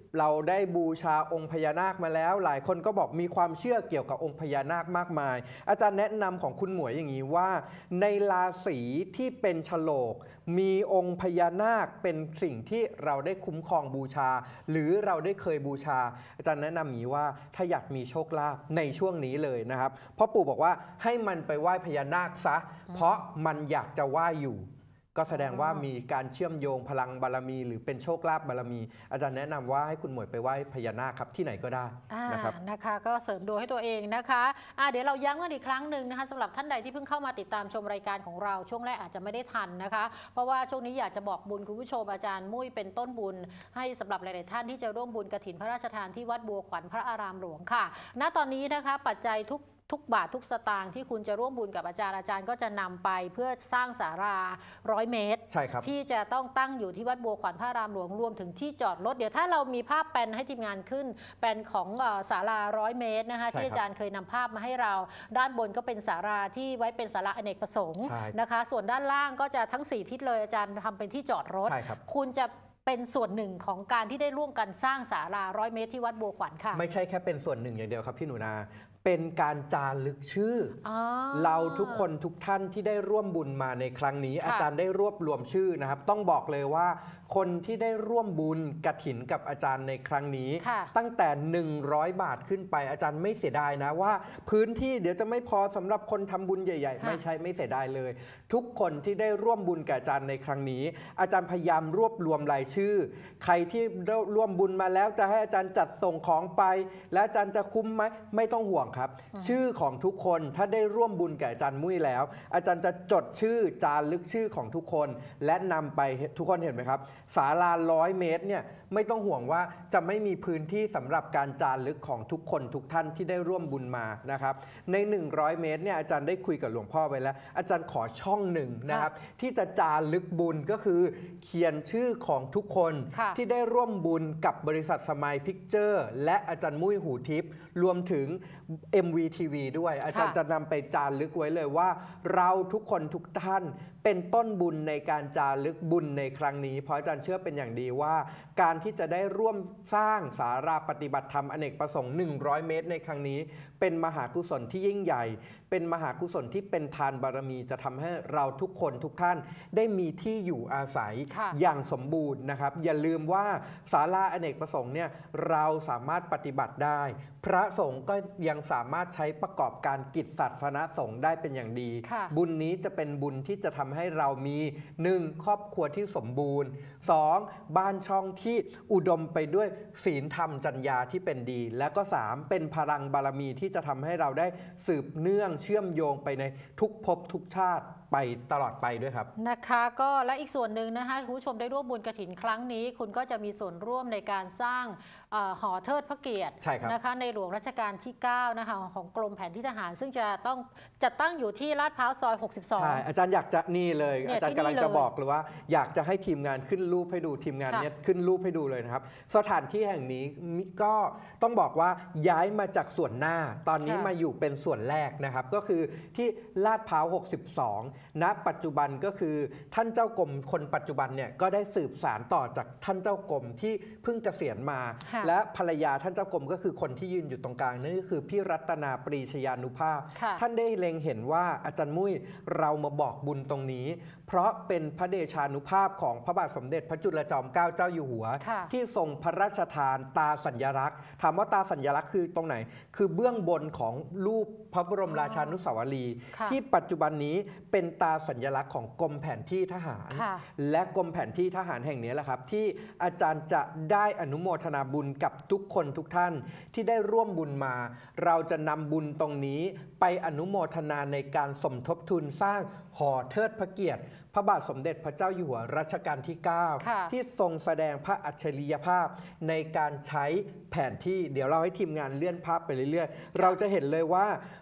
เราได้บูชาองค์พญานาคมาแล้วหลายคนก็บอกมีความเชื่อเกี่ยวกับองค์พญานาคมากมายอาจารย์แนะนำของคุณหมวยอย่างนี้ว่าในราศีที่เป็นฉลกมีองค์พญานาคเป็นสิ่งที่เราได้คุ้มครองบูชาหรือเราได้เคยบูชาอาจารย์แนะนำอย่างนี้ว่าถ้าอยากมีโชคลาภในช่วงนี้เลยนะครับเพราะปู่บอกว่าให้มันไปไหว้พญานาคซะเพราะมันอยากจะไหว้อยู่ก็แสดงว่ามีการเชื่อมโยงพลังบารมีหรือเป็นโชคลาภบารมีอาจารย์แนะนำว่าให้คุณหมวยไปไหว้พญานาคครับที่ไหนก็ได้นะครับนะคะก็เสริมดวงให้ตัวเองนะคะะเดี๋ยวเราย้ำกันอีกครั้งหนึ่งนะคะสำหรับท่านใดที่เพิ่งเข้ามาติดตามชมรายการของเราช่วงแรกอาจจะไม่ได้ทันนะคะเพราะว่าช่วงนี้อยากจะบอกบุญคุณผู้ชมอาจารย์มุ้ยเป็นต้นบุญให้สำหรับหลายๆท่านที่จะร่วมบุญกฐินพระราชทานที่วัดบัวขวัญพระอารามหลวงค่ะณตอนนี้นะคะปัจจัยทุกทุกบาททุกสตางค์ที่คุณจะร่วมบุญกับอาจารย์อาจารย์ก็จะนำไปเพื่อสร้างศาลาร้อยเมตรใช่ครับที่จะต้องตั้งอยู่ที่วัดบัวขวัญพระอารามหลวงรวมถึงที่จอดรถเดี๋ยวถ้าเรามีภาพแปลนให้ทีมงานขึ้นแปลนของศาลาร้อยเมตรนะคะที่อาจารย์เคยนำภาพมาให้เราด้านบนก็เป็นศาลาที่ไว้เป็นศาลาอเนกประสงค์นะคะส่วนด้านล่างก็จะทั้งสี่ทิศเลยอาจารย์ทำเป็นที่จอดรถคุณจะเป็นส่วนหนึ่งของการที่ได้ร่วมกันสร้างศาลาร้อยเมตรที่วัดบัวขวัญค่ะไม่ใช่แค่เป็นส่วนหนึ่งอย่างเดียวครับพี่หนูนาเป็นการจารึกชื่ออเราทุกคนทุกท่านที่ได้ร่วมบุญมาในครั้งนี้อาจารย์ได้รวบรวมชื่อนะครับต้องบอกเลยว่าคนที่ได้ร่วมบุญกฐินกับอาจารย์ในครั้งนี้ตั้งแต่หนึ่งร้อยบาทขึ้นไปอาจารย์ไม่เสียดายนะว่าพื้นที่เดี๋ยวจะไม่พอสำหรับคนทำบุญใหญ่ๆไม่ใช่ไม่เสียดายเลยทุกคนที่ได้ร่วมบุญกับอาจารย์ในครั้งนี้อาจารย์พยายามรวบรวมรายชื่อใครที่ร่วมบุญมาแล้วจะให้อาจารย์จัดส่งของไปและอาจารย์จะคุ้มไหมไม่ต้องห่วงครับชื่อของทุกคนถ้าได้ร่วมบุญกับอาจารย์มุ้ยแล้วอาจารย์จะจดชื่อจารึกชื่อของทุกคนและนำไปทุกคนเห็นไหมครับศาลาร้อยเมตรเนี่ยไม่ต้องห่วงว่าจะไม่มีพื้นที่สำหรับการจารึกของทุกคนทุกท่านที่ได้ร่วมบุญมานะครับในหนึ่งร้อยเมตรเนี่ยอาจารย์ได้คุยกับหลวงพ่อไว้แล้วอาจารย์ขอช่องหนึ่งนะครับที่จะจารึกบุญก็คือเขียนชื่อของทุกคนที่ได้ร่วมบุญกับบริษัทสมัยพิกเจอร์และอาจารย์มุ้ยหูทิพย์รวมถึง เอ็ม วี ที วี ด้วยอาจารย์จะนำไปจารึกไว้เลยว่าเราทุกคนทุกท่านเป็นต้นบุญในการจารึกบุญในครั้งนี้เพราะอาจารย์เชื่อเป็นอย่างดีว่าการที่จะได้ร่วมสร้างศาลาปฏิบัติธรรมอเนกประสงค์หนึ่งร้อยเมตรในครั้งนี้เป็นมหากุศลที่ยิ่งใหญ่เป็นมหากุศลที่เป็นทานบารมีจะทำให้เราทุกคนทุกท่านได้มีที่อยู่อาศัยอย่างสมบูรณ์นะครับอย่าลืมว่าศาลาอเนกประสงค์เนี่ยเราสามารถปฏิบัติได้พระสงฆ์ก็ยังสามารถใช้ประกอบการกิจศาสนสงฆ์ได้เป็นอย่างดีบุญนี้จะเป็นบุญที่จะทำให้เรามี หนึ่ง ครอบครัวที่สมบูรณ์ สอง บ้านช่องที่อุดมไปด้วยศีลธรรมจรรยาที่เป็นดีและก็สามเป็นพลังบารมีที่จะทำให้เราได้สืบเนื่องเชื่อมโยงไปในทุกภพทุกชาติไปตลอดไปด้วยครับนะคะก็และอีกส่วนหนึ่งนะคะคุณผู้ชมได้ร่วมบุญกฐินครั้งนี้คุณก็จะมีส่วนร่วมในการสร้างหอเทิดพระเกียรตินะคะในหลวงรัชกาลที่เก้านะคะของกรมแผนที่ทหารซึ่งจะต้องจัดตั้งอยู่ที่ลาดพร้าวซอยหกสิบสองใช่อาจารย์อยากจะนี่เลยอาจารย์กำลังจะบอกเลยว่าอยากจะให้ทีมงานขึ้นรูปให้ดูทีมงานนี้ขึ้นรูปให้ดูเลยนะครับสถานที่แห่งนี้ก็ต้องบอกว่าย้ายมาจากส่วนหน้าตอนนี้มาอยู่เป็นส่วนแรกนะครับก็คือที่ลาดพร้าวหกสิบสองณปัจจุบันก็คือท่านเจ้ากรมคนปัจจุบันเนี่ยก็ได้สืบสานต่อจากท่านเจ้ากรมที่เพิ่งเกษียณมาและภรรยาท่านเจ้ากรมก็คือคนที่ยืนอยู่ตรงกลางนั่นก็คือพี่รัตนาปรีชยานุภาพท่านได้เล็งเห็นว่าอาจารย์มุ้ยเรามาบอกบุญตรงนี้เพราะเป็นพระเดชานุภาพของพระบาทสมเด็จพระจุลจอมเกล้าเจ้าอยู่หัวที่ทรงพระราชทานตาสัญลักษณ์ถามว่าตาสัญลักษณ์คือตรงไหนคือเบื้องบนของรูปพระบรมราชานุสาวรีย์ที่ปัจจุบันนี้เป็นตาสัญลักษณ์ของกรมแผนที่ทหารและกรมแผนที่ทหารแห่งนี้แหละครับที่อาจารย์จะได้อนุโมทนาบุญกับทุกคนทุกท่านที่ได้ร่วมบุญมาเราจะนำบุญตรงนี้ไปอนุโมทนาในการสมทบทุนสร้างหอเทิดพระเกียรติพระบาทสมเด็จพระเจ้าอยู่หัวรัชกาลที่เก้าที่ทรงแสดงพระอัจฉริยภาพในการใช้แผนที่เดี๋ยวเราให้ทีมงานเลื่อนภาพไปเรื่อยๆเราจะเห็นเลยว่า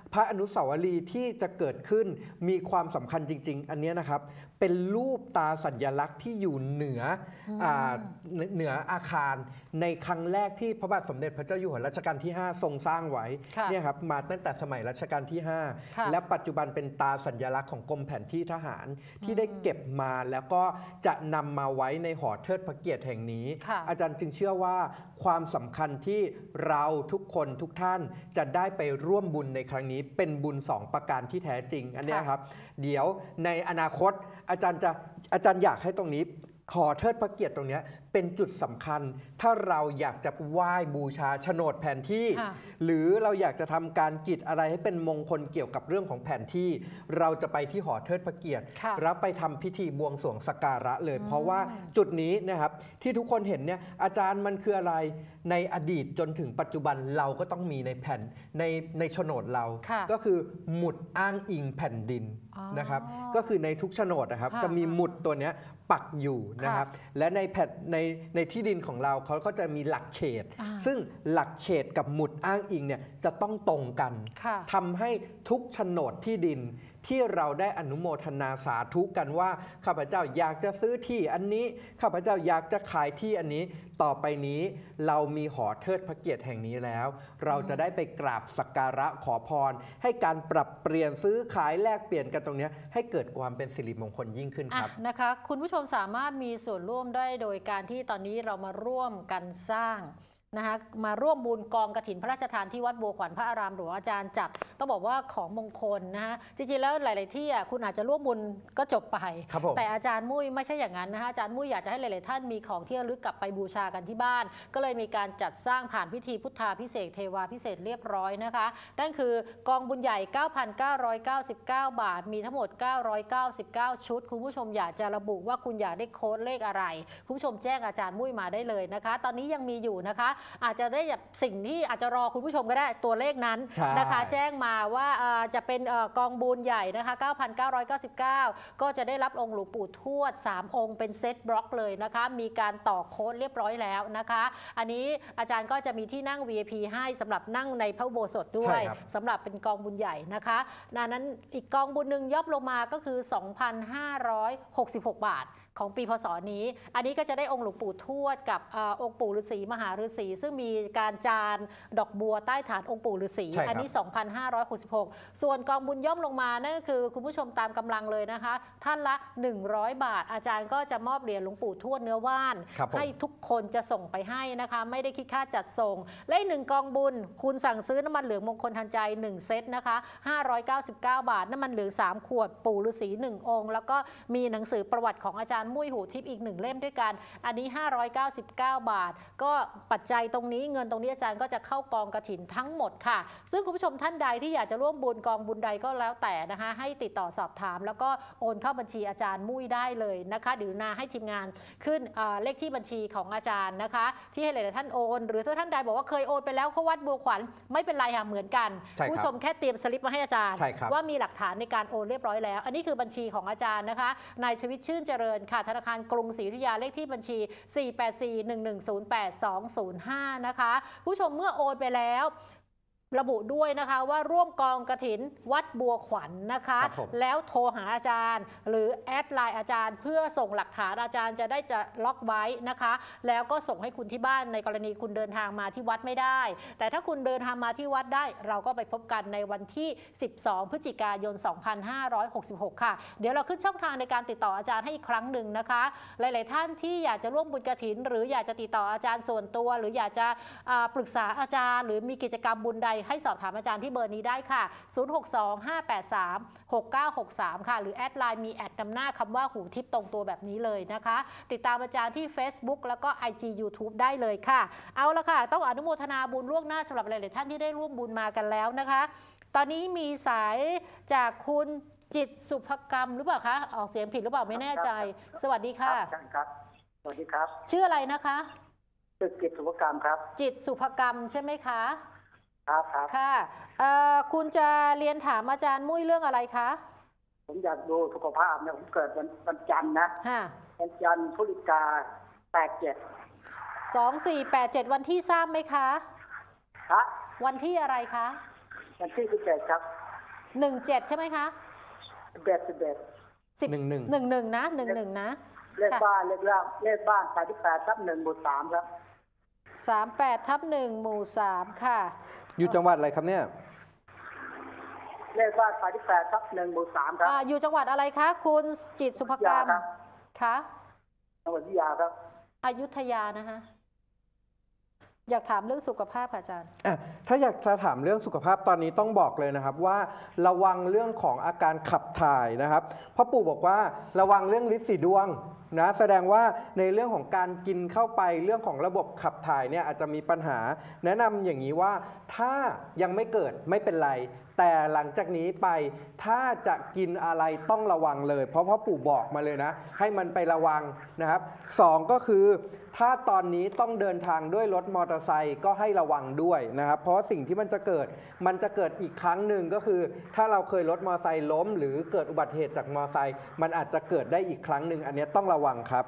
พระอนุสาวรีย์ที่จะเกิดขึ้นมีความสำคัญจริงๆอันนี้นะครับเป็นรูปตาสัญลักษณ์ที่อยู่เหนืออ่าเหนืออาคารในครั้งแรกที่พระบาทสมเด็จพระเจ้าอยู่หัวรัชกาลที่ห้าทรงสร้างไว้เนี่ยครับมาตั้งแต่สมัยรัชกาลที่ห้าและปัจจุบันเป็นตาสัญลักษณ์ของกรมแผนที่ทหารที่ได้เก็บมาแล้วก็จะนำมาไว้ในหอเทิดพระเกียรติแห่งนี้อาจารย์จึงเชื่อว่าความสำคัญที่เราทุกคนทุกท่านจะได้ไปร่วมบุญในครั้งนี้เป็นบุญสองประการที่แท้จริงอันนี้ครับเดี๋ยวในอนาคตอาจารย์จะอาจารย์อยากให้ตรงนี้หอเทิดพระเกียรติตรงนี้เป็นจุดสำคัญถ้าเราอยากจะไหว้บูชาโฉนดแผนที่หรือเราอยากจะทำการกิจอะไรให้เป็นมงคลเกี่ยวกับเรื่องของแผนที่เราจะไปที่หอเทิดพระเกียรติแล้วไปทำพิธีบวงสรวงสักการะเลยเพราะว่าจุดนี้นะครับที่ทุกคนเห็นเนี่ยอาจารย์มันคืออะไรในอดีตจนถึงปัจจุบันเราก็ต้องมีในแผ่นในในโฉนดเราก็คือหมุดอ้างอิงแผ่นดินนะครับก็คือในทุกโฉนดนะครับจะมีหมุดตัวเนี้ยปักอยู่นะครับและในแผ่นในในที่ดินของเราเขาก็จะมีหลักเขตซึ่งหลักเขตกับหมุดอ้างอิงเนี่ยจะต้องตรงกันทำให้ทุกโฉนดที่ดินที่เราได้อนุโมทนาสาธุกันว่าข้าพเจ้าอยากจะซื้อที่อันนี้ข้าพเจ้าอยากจะขายที่อันนี้ต่อไปนี้เรามีหอเทิดพระเกียรติแห่งนี้แล้วเราจะได้ไปกราบสักการะขอพรให้การปรับเปลี่ยนซื้อขายแลกเปลี่ยนกันตรงนี้ให้เกิดความเป็นสิริมงคลยิ่งขึ้นครับนะคะคุณผู้ชมสามารถมีส่วนร่วมได้โดยการที่ตอนนี้เรามาร่วมกันสร้างนะคะมาร่วมบุญกองกฐินพระราชทานที่วัดบัวขวัญพระอารามหลวงอาจารย์จัดต้องบอกว่าของมงคลนะฮะจริงๆแล้วหลายๆที่อ่ะคุณอาจจะร่วมบุญก็จบไปแต่อาจารย์มุ้ยไม่ใช่อย่างนั้นนะคะอาจารย์มุ้ยอยากจะให้หลายๆท่านมีของที่ระลึกกลับไปบูชากันที่บ้านก็เลยมีการจัดสร้างผ่านพิธีพุทธาภิเษกเทวาภิเษกเรียบร้อยนะคะนั่นคือกองบุญใหญ่ เก้าพันเก้าร้อยเก้าสิบเก้า บาทมีทั้งหมดเก้าร้อยเก้าสิบเก้าชุดคุณผู้ชมอยากจะระบุว่าคุณอยากได้โค้ดเลขอะไรคุณผู้ชมแจ้งอาจารย์มุ้ยมาได้เลยนะคะตอนนี้ยังมีอยู่นะคะอาจจะได้สิ่งที่อาจจะรอคุณผู้ชมก็ได้ตัวเลขนั้นนะคะแจ้งมาว่าจะเป็นกองบุญใหญ่นะคะ เก้าพันเก้าร้อยเก้าสิบเก้า ก็จะได้รับองค์หลวงปู่ทวดสามองค์เป็นเซตบล็อกเลยนะคะมีการต่อโค้ดเรียบร้อยแล้วนะคะอันนี้อาจารย์ก็จะมีที่นั่ง วี ไอ พี ให้สำหรับนั่งในพระอุโบสถด้วยสำหรับเป็นกองบุญใหญ่นะคะนั้นอีกกองบุญหนึ่งย่อลงมาก็คือ สองพันห้าร้อยหกสิบหก บาทของปีพศนี้อันนี้ก็จะได้องค์หลวงปู่ทวดกับอองค์ปู่ฤาษีมหาฤาษีซึ่งมีการจานดอกบัวใต้ฐานองค์ปู่ฤาษีอันนี้ สองพันห้าร้อยหกสิบหก ส่วนกองบุญย่อมลงมานั่นก็คือคุณผู้ชมตามกำลังเลยนะคะท่านละหนึ่งร้อยบาทอาจารย์ก็จะมอบเหรียญหลวงปู่ทวดเนื้อว่านให้ทุกคนจะส่งไปให้นะคะไม่ได้คิดค่าจัดส่งและหนึ่งกองบุญคุณสั่งซื้อน้ำมันเหลืองมงคลทันใจหนึ่งเซตนะคะห้าร้อยเก้าสิบเก้าบาทน้ำมันเหลืองสามขวดปู่ฤาษีหนึ่งองค์แล้วก็มีหนังสือประวัติของอาจารย์มุ้ยหูทิพย์อีกหนึ่งเล่มด้วยกันอันนี้ห้าร้อยเก้าสิบเก้าบาทก็ปัจจัยตรงนี้เงินตรงนี้อาจารย์ก็จะเข้ากองกฐินทั้งหมดค่ะซึ่งคุณผู้ชมท่านใดที่อยากจะร่วมบุญกองบุญใดก็แล้วแต่นะคะให้ติดต่อสอบถามแล้วก็โอนเข้าบัญชีอาจารย์มุ้ยได้เลยนะคะเดี๋ยวนาให้ทีมงานขึ้นเลขที่บัญชีของอาจารย์นะคะที่ให้หลายๆท่านโอนหรือถ้าท่านใดบอกว่าเคยโอนไปแล้วเขาวัดบัวขวัญไม่เป็นไรค่ะเหมือนกันผู้ชมแค่เตรียมสลิปมาให้อาจารย์ว่ามีหลักฐานในการโอนเรียบร้อยแล้วอันนี้คือบัญชีของอาจารย์นะคะนายชวิตชื่นเจริญค่ะธนาคารกรุงศรีอยุธยาเลขที่บัญชี สี่ แปด สี่ หนึ่ง หนึ่ง ศูนย์ แปด สอง ศูนย์ ห้า นะคะผู้ชมเมื่อโอนไปแล้วระบุด้วยนะคะว่าร่วมกองกฐินวัดบัวขวัญ นะคะแล้วโทรหาอาจารย์หรือแอดไลน์อาจารย์เพื่อส่งหลักฐานอาจารย์จะได้จะล็อกไว้นะคะแล้วก็ส่งให้คุณที่บ้านในกรณีคุณเดินทางมาที่วัดไม่ได้แต่ถ้าคุณเดินทางมาที่วัดได้เราก็ไปพบกันในวันที่สิบสองพฤศจิกายนสองพันห้าร้อยหกสิบหกค่ะเดี๋ยวเราขึ้นช่องทางในการติดต่ออาจารย์ให้อีกครั้งหนึ่งนะคะหลายๆท่านที่อยากจะร่วมบุญกฐินหรืออยากจะติดต่ออาจารย์ส่วนตัวหรืออยากจะปรึกษาอาจารย์หรือมีกิจกรรมบุญใดให้สอบถามอาจารย์ที่เบอร์นี้ได้ค่ะศูนย์ หก สอง ห้า แปด สาม หก เก้า หก สามค่ะหรือแอดไลน์มีแอดนำหน้าคำว่าหูทิพย์ตรงตัวแบบนี้เลยนะคะติดตามอาจารย์ที่ Facebook แล้วก็ ไอ จี ยูทูบ ได้เลยค่ะเอาละค่ะต้องอนุโมทนาบุญล่วงหน้าสำหรับหลายๆท่านที่ได้ร่วมบุญมากันแล้วนะคะตอนนี้มีสายจากคุณจิตสุภกรรมหรือเปล่าคะออกเสียงผิดหรือเปล่าไม่แน่ใจสวัสดีค่ะครับสวัสดีครับชื่ออะไรนะคะจิตสุภกรรมครับจิตสุภกรรมใช่ไหมคะครับครับค่ะคุณจะเรียนถามอาจารย์มุ้ยเรื่องอะไรคะผมอยากดูสุขภาพเนี่ยผมเกิดวันวันจันทร์นะวันจันทร์พฤศจิกาแปดเจ็ดสองสี่แปดเจ็ดวันที่ทราบไหมคะครับวันที่อะไรคะวันที่สิบเจ็ดครับหนึ่งเจ็ดใช่ไหมคะสิบเอ็ดสิบเอ็ดสิบหนึ่งหนึ่งหนึ่งหนึ่งนะหนึ่งหนึ่งนะเลขบ้านเลขล่างเลขบ้านแปดสิบแปดทับหนึ่งหมู่สามครับสามแปดทับหนึ่งหมู่สามค่ะอยู่จังหวัดอะไรครับเนี่ยเลขบ้านแปดสิบแปดทับหนึ่งหมู่สามครับอ่าอยู่จังหวัดอะไรคะ คุณจิตรสุภกรรมครับคะจังหวัดวิทยาครับอยุธยานะคะอยากถามเรื่องสุขภาพค่ะอาจารย์อ่ะถ้าอยากจะถามเรื่องสุขภาพตอนนี้ต้องบอกเลยนะครับว่าระวังเรื่องของอาการขับถ่ายนะครับเพราะปู่บอกว่าระวังเรื่องลิสีดวงนะแสดงว่าในเรื่องของการกินเข้าไปเรื่องของระบบขับถ่ายเนี่ยอาจจะมีปัญหา แนะนำอย่างนี้ว่าถ้ายังไม่เกิดไม่เป็นไรแต่หลังจากนี้ไปถ้าจะกินอะไรต้องระวังเลยเพราะพ่อปู่บอกมาเลยนะให้มันไประวังนะครับสองก็คือถ้าตอนนี้ต้องเดินทางด้วยรถมอเตอร์ไซค์ก็ให้ระวังด้วยนะครับเพราะสิ่งที่มันจะเกิดมันจะเกิดอีกครั้งหนึ่งก็คือถ้าเราเคยรถมอเตอร์ไซค์ล้มหรือเกิดอุบัติเหตุจากมอเตอร์ไซค์มันอาจจะเกิดได้อีกครั้งหนึ่งอันนี้ต้องระวังครับ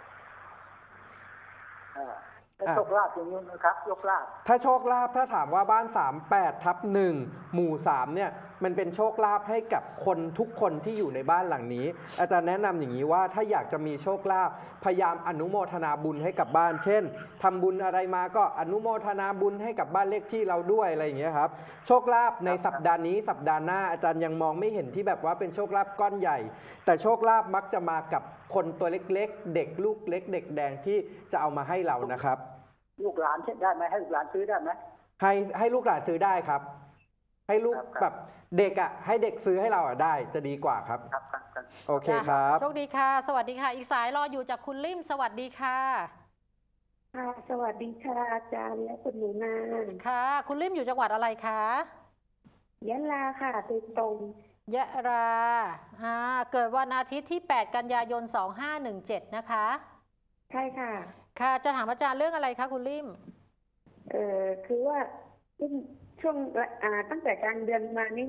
แล้วโชคลาภอย่างนี้นะครับโชคลาภถ้าโชคลาภถ้าถามว่าบ้านสามแปดทับหนึ่งหมู่สามเนี่ยมันเป็นโชคลาภให้กับคนทุกคนที่อยู่ในบ้านหลังนี้ อาจารย์แนะนำอย่างนี้ว่าถ้าอยากจะมีโชคลาภพยายามอนุโมทนาบุญให้กับบ้าน เช่นทำบุญอะไรมาก็อนุโมทนาบุญให้กับบ้านเลขที่เราด้วยอะไรอย่างเงี้ยครับโชคลาภในสัปดาห์นี้สัปดาห์หน้าอาจารย์ยังมองไม่เห็นที่แบบว่าเป็นโชคลาภก้อนใหญ่ แต่โชคลาภมักจะมากับคนตัวเล็กๆเด็กลูกเล็กเด็กแดงที่จะเอามาให้เรานะครับลูกหลานเช่นได้ไหมให้ลูกหลานซื้อได้ไหมให้ให้ลูกหลานซื้อได้ครับให้ลูกแบบเด็กอ่ะให้เด็กซื้อให้เราอ่ะได้จะดีกว่าครับครับครับครับโอเคครับโชคดีค่ะสวัสดีค่ะอีกสายรออยู่จากคุณลิ่มสวัสดีค่ะค่ะสวัสดีค่ะอาจารย์และคุณหนูนาค่ะคุณลิ่มอยู่จังหวัดอะไรคะยะลาค่ะตรงตรงยะราอ่าเกิดวันอาทิตย์ที่แปดกันยายนสองห้าหนึ่งเจ็ดนะคะใช่ค่ะค่ะจะถามอาจารย์เรื่องอะไรคะคุณลิ่มเออคือว่าช่วงอ่าตั้งแต่กลางเดือนมานี่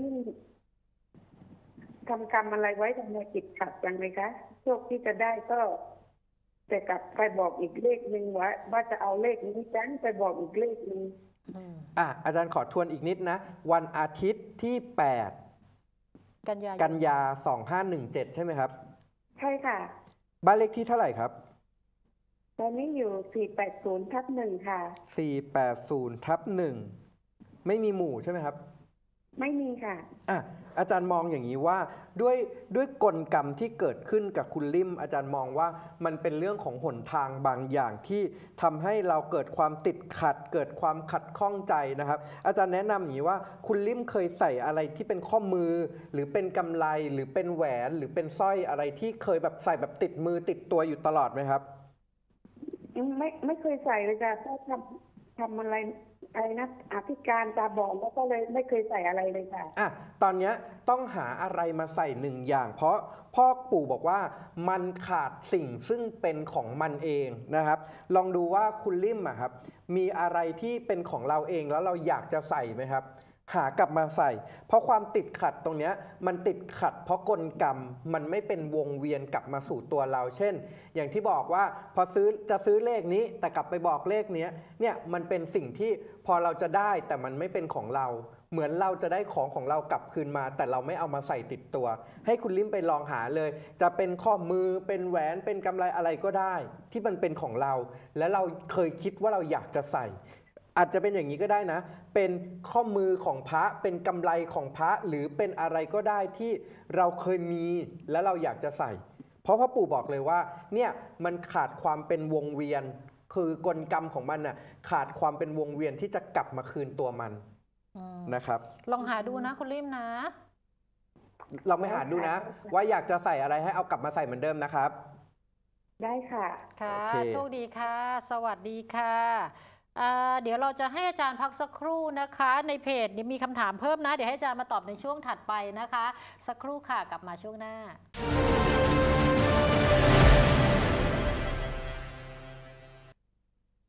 ทำกรรมอะไรไว้ทำไมจิตขัดจังเลยคะโชคที่จะได้ก็แต่กลับไปบอกอีกเลขหนึ่งว่าว่าจะเอาเลขนี้จันไปบอกอีกเลขหนึ่งอ่ะอาจารย์ขอทวนอีกนิดนะวันอาทิตย์ที่แปดกันยากันยาสองห้าหนึ่งเจ็ดใช่ไหมครับใช่ค่ะบ้านเลขที่เท่าไหร่ครับตอนนี้อยู่สี่แปดศูนย์ทับหนึ่งค่ะสี่แปดศูนย์ทับหนึ่งไม่มีหมู่ใช่ไหมครับไม่มีค่ะอ่ะอาจารย์มองอย่างนี้ว่าด้วยด้วยกลกรรมที่เกิดขึ้นกับคุณลิ่มอาจารย์มองว่ามันเป็นเรื่องของหนทางบางอย่างที่ทำให้เราเกิดความติดขัดเกิดความขัดข้องใจนะครับอาจารย์แนะนำอย่างนี้ว่าคุณลิ่มเคยใส่อะไรที่เป็นข้อมือหรือเป็นกำไลหรือเป็นแหวนหรือเป็นสร้อยอะไรที่เคยแบบใส่แบบติดมือติดตัวอยู่ตลอดไหมครับไม่ไม่เคยใส่เลยจ้ะถ้าทำทำอะไรอะไรนะอภิการตาบอดแล้วก็เลยไม่เคยใส่อะไรเลยค่ะอ่ะตอนนี้ต้องหาอะไรมาใส่หนึ่งอย่าง เพราะพ่อปู่บอกว่ามันขาดสิ่งซึ่งเป็นของมันเองนะครับลองดูว่าคุณลิ่มอะครับมีอะไรที่เป็นของเราเองแล้วเราอยากจะใส่ไหมครับหากลับมาใส่เพราะความติดขัดตรงนี้มันติดขัดเพราะกลกรรมมันไม่เป็นวงเวียนกลับมาสู่ตัวเราเช่นอย่างที่บอกว่าพอซื้อจะซื้อเลขนี้แต่กลับไปบอกเลขนี้เนี่ยมันเป็นสิ่งที่พอเราจะได้แต่มันไม่เป็นของเราเหมือนเราจะได้ของของเรากลับคืนมาแต่เราไม่เอามาใส่ติดตัวให้คุณลิ่มไปลองหาเลยจะเป็นข้อมือเป็นแหวนเป็นกำไลอะไรก็ได้ที่มันเป็นของเราและเราเคยคิดว่าเราอยากจะใส่อาจจะเป็นอย่างนี้ก็ได้นะเป็นข้อมือของพระเป็นกำไลของพระหรือเป็นอะไรก็ได้ที่เราเคยมีและเราอยากจะใส่เพราะพ่อปู่บอกเลยว่าเนี่ยมันขาดความเป็นวงเวียนคือกลกรรมของมันน่ะขาดความเป็นวงเวียนที่จะกลับมาคืนตัวมันนะครับลองหาดูนะคุณลิ่มนะลองไปหาดูนะว่าอยากจะใส่อะไรให้เอากลับมาใส่เหมือนเดิมนะครับได้ค่ะค่ะโชคดีค่ะสวัสดีค่ะเดี๋ยวเราจะให้อาจารย์พักสักครู่นะคะในเพจมีคำถามเพิ่มนะเดี๋ยวให้อาจารย์มาตอบในช่วงถัดไปนะคะสักครู่ค่ะกลับมาช่วงหน้าค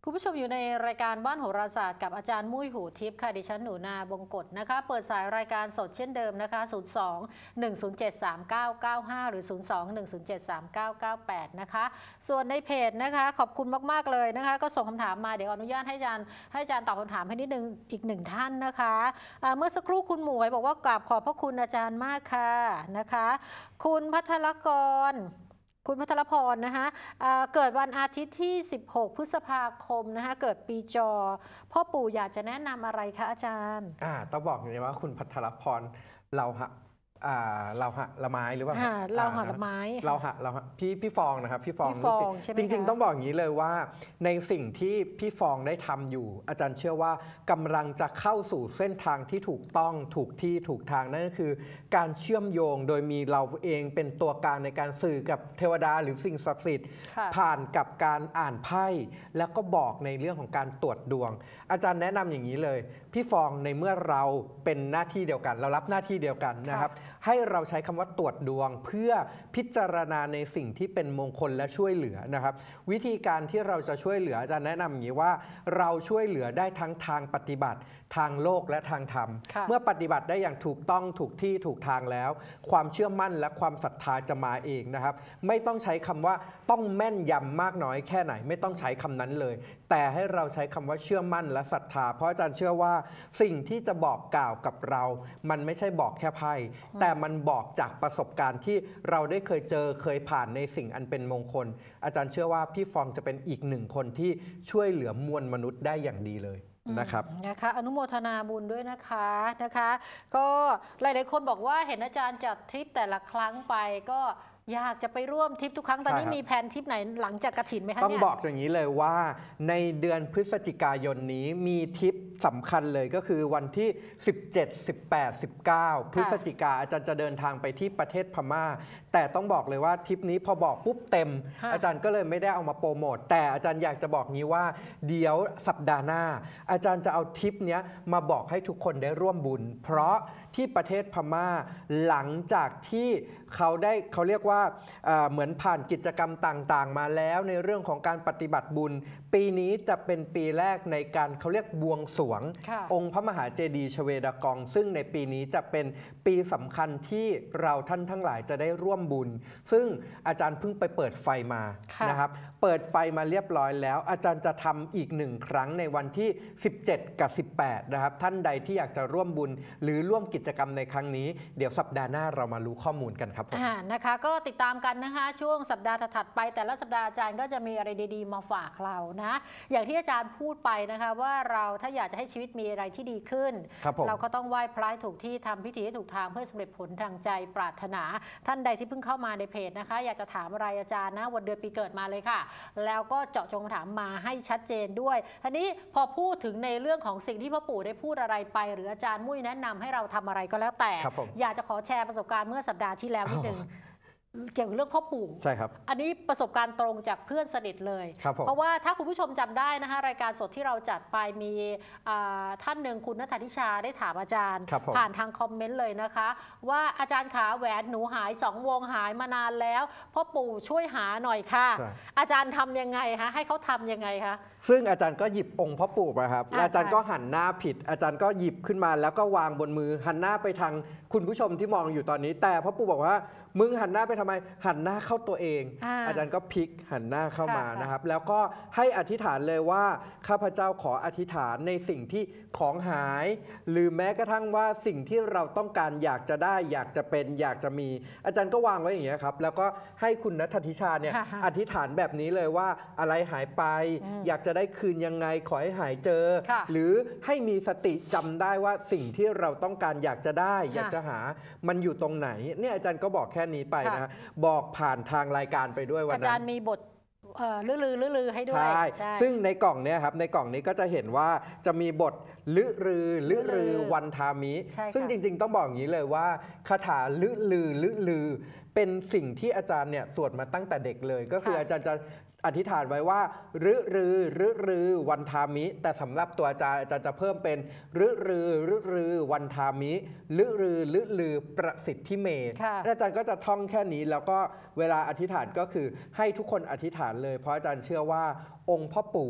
คุณผู้ชมอยู่ในรายการบ้านโหราศาสตร์กับอาจารย์มุ้ยหูทิพย์ค่ะดิฉันหนูนาบงกฎนะคะเปิดสายรายการสดเช่นเดิมนะคะศูนย์ สอง หนึ่ง ศูนย์ เจ็ด สาม เก้า เก้า ห้าหรือศูนย์ สอง หนึ่ง ศูนย์ เจ็ด สาม เก้า เก้า แปดนะคะส่วนในเพจนะคะขอบคุณมากๆเลยนะคะก็ส่งคำถามมาเดี๋ยวอนุญาตให้อาจารย์ให้อาจารย์ตอบคำถามให้นิดนึงอีกหนึ่งท่านนะคะเมื่อสักครู่คุณหมวยบอกว่ากราบขอบพระคุณอาจารย์มากค่ะนะคะคุณพัทรกรคุณพัทรพรนะคะเกิดวันอาทิตย์ที่สิบหกพฤษภาคมนะคะเกิดปีจอพ่อปู่อยากจะแนะนำอะไรคะอาจารย์อ่าต้องบอกอย่างนี้ว่าคุณพัทรพรเราฮะอ่าเราหะละไม้หรือเปล่าเราหะละไม้เราหะเราหะพี่พี่ฟองนะครับพี่ฟองใช่ไหมจริงๆต้องบอกอย่างนี้เลยว่าในสิ่งที่พี่ฟองได้ทำอยู่อาจารย์เชื่อว่ากำลังจะเข้าสู่เส้นทางที่ถูกต้องถูกที่ถูกทางนั่นก็คือการเชื่อมโยงโดยมีเราเองเป็นตัวกลางในการสื่อกับเทวดาหรือสิ่งศักดิ์สิทธิ์ผ่านกับการอ่านไพ่แล้วก็บอกในเรื่องของการตรวจดวงอาจารย์แนะนำอย่างนี้เลยพี่ฟองในเมื่อเราเป็นหน้าที่เดียวกันเรารับหน้าที่เดียวกันนะครับให้เราใช้คำว่าตรวจดวงเพื่อพิจารณาในสิ่งที่เป็นมงคลและช่วยเหลือนะครับวิธีการที่เราจะช่วยเหลืออาจารย์แนะนำอย่างนี้ว่าเราช่วยเหลือได้ทั้งทางปฏิบัติทางโลกและทางธรรมเมื่อปฏิบัติได้อย่างถูกต้องถูกที่ถูกทางแล้วความเชื่อมั่นและความศรัทธาจะมาเองนะครับไม่ต้องใช้คำว่าต้องแม่นยำมากน้อยแค่ไหนไม่ต้องใช้คำนั้นเลยแต่ให้เราใช้คำว่าเชื่อมั่นและศรัทธาเพราะอาจารย์เชื่อว่าสิ่งที่จะบอกกล่าวกับเรามันไม่ใช่บอกแค่ไพ่แต่มันบอกจากประสบการณ์ที่เราได้เคยเจอเคยผ่านในสิ่งอันเป็นมงคลอาจารย์เชื่อว่าพี่ฟองจะเป็นอีกหนึ่งคนที่ช่วยเหลือมวลมนุษย์ได้อย่างดีเลยนะครับนะคะอนุโมทนาบุญด้วยนะคะนะคะก็หลายๆคนบอกว่าเห็นอาจารย์จัดทริปแต่ละครั้งไปก็อยากจะไปร่วมทริปทุกครั้งตอนนี้มีแผนทริปไหนหลังจากกฐินไหมคะต้องบอกอย่างนี้เลยว่าในเดือนพฤศจิกายนนี้มีทริปสำคัญเลยก็คือวันที่สิบเจ็ด สิบแปด สิบเก้าพฤศจิกาอาจารย์จะเดินทางไปที่ประเทศพม่าแต่ต้องบอกเลยว่าทริปนี้พอบอกปุ๊บเต็มอาจารย์ก็เลยไม่ได้เอามาโปรโมทแต่อาจารย์อยากจะบอกงี้ว่าเดี๋ยวสัปดาห์หน้าอาจารย์จะเอาทริปนี้มาบอกให้ทุกคนได้ร่วมบุญเพราะที่ประเทศพม่าหลังจากที่เขาได้เขาเรียกว่าเหมือนผ่านกิจกรรมต่างๆมาแล้วในเรื่องของการปฏิบัติบุญปีนี้จะเป็นปีแรกในการเขาเรียกบวงสรวงองค์พระมหาเจดีย์ชเวดากองซึ่งในปีนี้จะเป็นปีสำคัญที่เราท่านทั้งหลายจะได้ร่วมบุญซึ่งอาจารย์เพิ่งไปเปิดไฟมานะครับเปิดไฟมาเรียบร้อยแล้วอาจารย์จะทำอีกหนึ่งครั้งในวันที่สิบเจ็ดกับสิบแปดนะครับท่านใดที่อยากจะร่วมบุญหรือร่วมกิจกรรมในครั้งนี้เดี๋ยวสัปดาห์หน้าเรามารู้ข้อมูลกันครับนะคะก็ติดตามกันนะคะช่วงสัปดาห์ถัดไปแต่ละสัปดาห์อาจารย์ก็จะมีอะไรดีๆมาฝากเรานะอย่างที่อาจารย์พูดไปนะคะว่าเราถ้าอยากจะให้ชีวิตมีอะไรที่ดีขึ้นเราก็ต้องไหว้พระถูกที่ทำพิธีให้ถูกทางเพื่อสำเร็จผลทางใจปรารถนาท่านใดที่เพิ่งเข้ามาในเพจนะคะอยากจะถามอะไรอาจารย์นะวันเดือนปีเกิดมาเลยค่ะแล้วก็เจาะจงถามมาให้ชัดเจนด้วยทีนี้พอพูดถึงในเรื่องของสิ่งที่พ่อปู่ได้พูดอะไรไปหรืออาจารย์มุ้ยแนะนำให้เราทำอะไรก็แล้วแต่อยากจะขอแชร์ประสบการณ์เมื่อสัปดาห์ที่แล้วนิดนึงเกี่ยวกับเรื่องพ่อปู่ใช่ครับอันนี้ประสบการณ์ตรงจากเพื่อนสนิทเลยเพราะว่าถ้าคุณผู้ชมจำได้นะคะรายการสดที่เราจัดไปมีท่านหนึ่งคุณณัฐธิชาได้ถามอาจารย์ผ่านทางคอมเมนต์เลยนะคะว่าอาจารย์ขาแหวนหนูหายสองวงหายมานานแล้วพ่อปู่ช่วยหาหน่อยค่ะอาจารย์ทำยังไงคะให้เขาทำยังไงคะซึ่งอาจารย์ก็หยิบองค์พ่อปู่มาครับอาจารย์ก็หันหน้าผิดอาจารย์ก็หยิบขึ้นมาแล้วก็วางบนมือหันหน้าไปทางคุณผู้ชมที่มองอยู่ตอนนี้แต่พ่อปู่บอกว่ามึงหันหน้าไปทำไมหันหน้าเข้าตัวเอง อ, อาจารย์ก็พลิกหันหน้าเข้ามานะครับแล้วก็ให้อธิษฐานเลยว่าข้าพเจ้าขออธิษฐานในสิ่งที่ของหายหรือแม้กระทั่งว่าสิ่งที่เราต้องการอยากจะได้อยากจะเป็นอยากจะมีอาจารย์ก็วางไว้อย่างนี้ครับแล้วก็ให้คุณณัฐธิชาเนี่ยอธิษฐานแบบนี้เลยว่าอะไรหายไปอยากจะได้คืนยังไงขอให้หายเจอหรือให้มีสติจำได้ว่าสิ่งที่เราต้องการอยากจะได้อยากจะหามันอยู่ตรงไหนเนี่ยอาจารย์ก็บอกแค่นี้ไปนะบอกผ่านทางรายการไปด้วยวันนั้นอาจารย์มีบทลือลือลือลือให้ด้วยใช่ซึ่งในกล่องนี้ครับในกล่องนี้ก็จะเห็นว่าจะมีบทลือลือลือลือวันทามิซึ่งจริงๆต้องบอกอย่างนี้เลยว่าคาถาลือลือลือลือเป็นสิ่งที่อาจารย์เนี่ยสวดมาตั้งแต่เด็กเลยก็คืออาจารย์จะอธิษฐานไว้ว่ารื้อรือรื้อรือวันทามิแต่สำหรับตัวอาจารย์อาจารย์จะเพิ่มเป็นรื้อรือรื้อรือวันทามิรื้อรือรื้อรือประสิทธิเมธอาจารย์ก็จะท่องแค่นี้แล้วก็เวลาอธิษฐานก็คือให้ทุกคนอธิษฐานเลยเพราะอาจารย์เชื่อว่าองค์พ่อปู่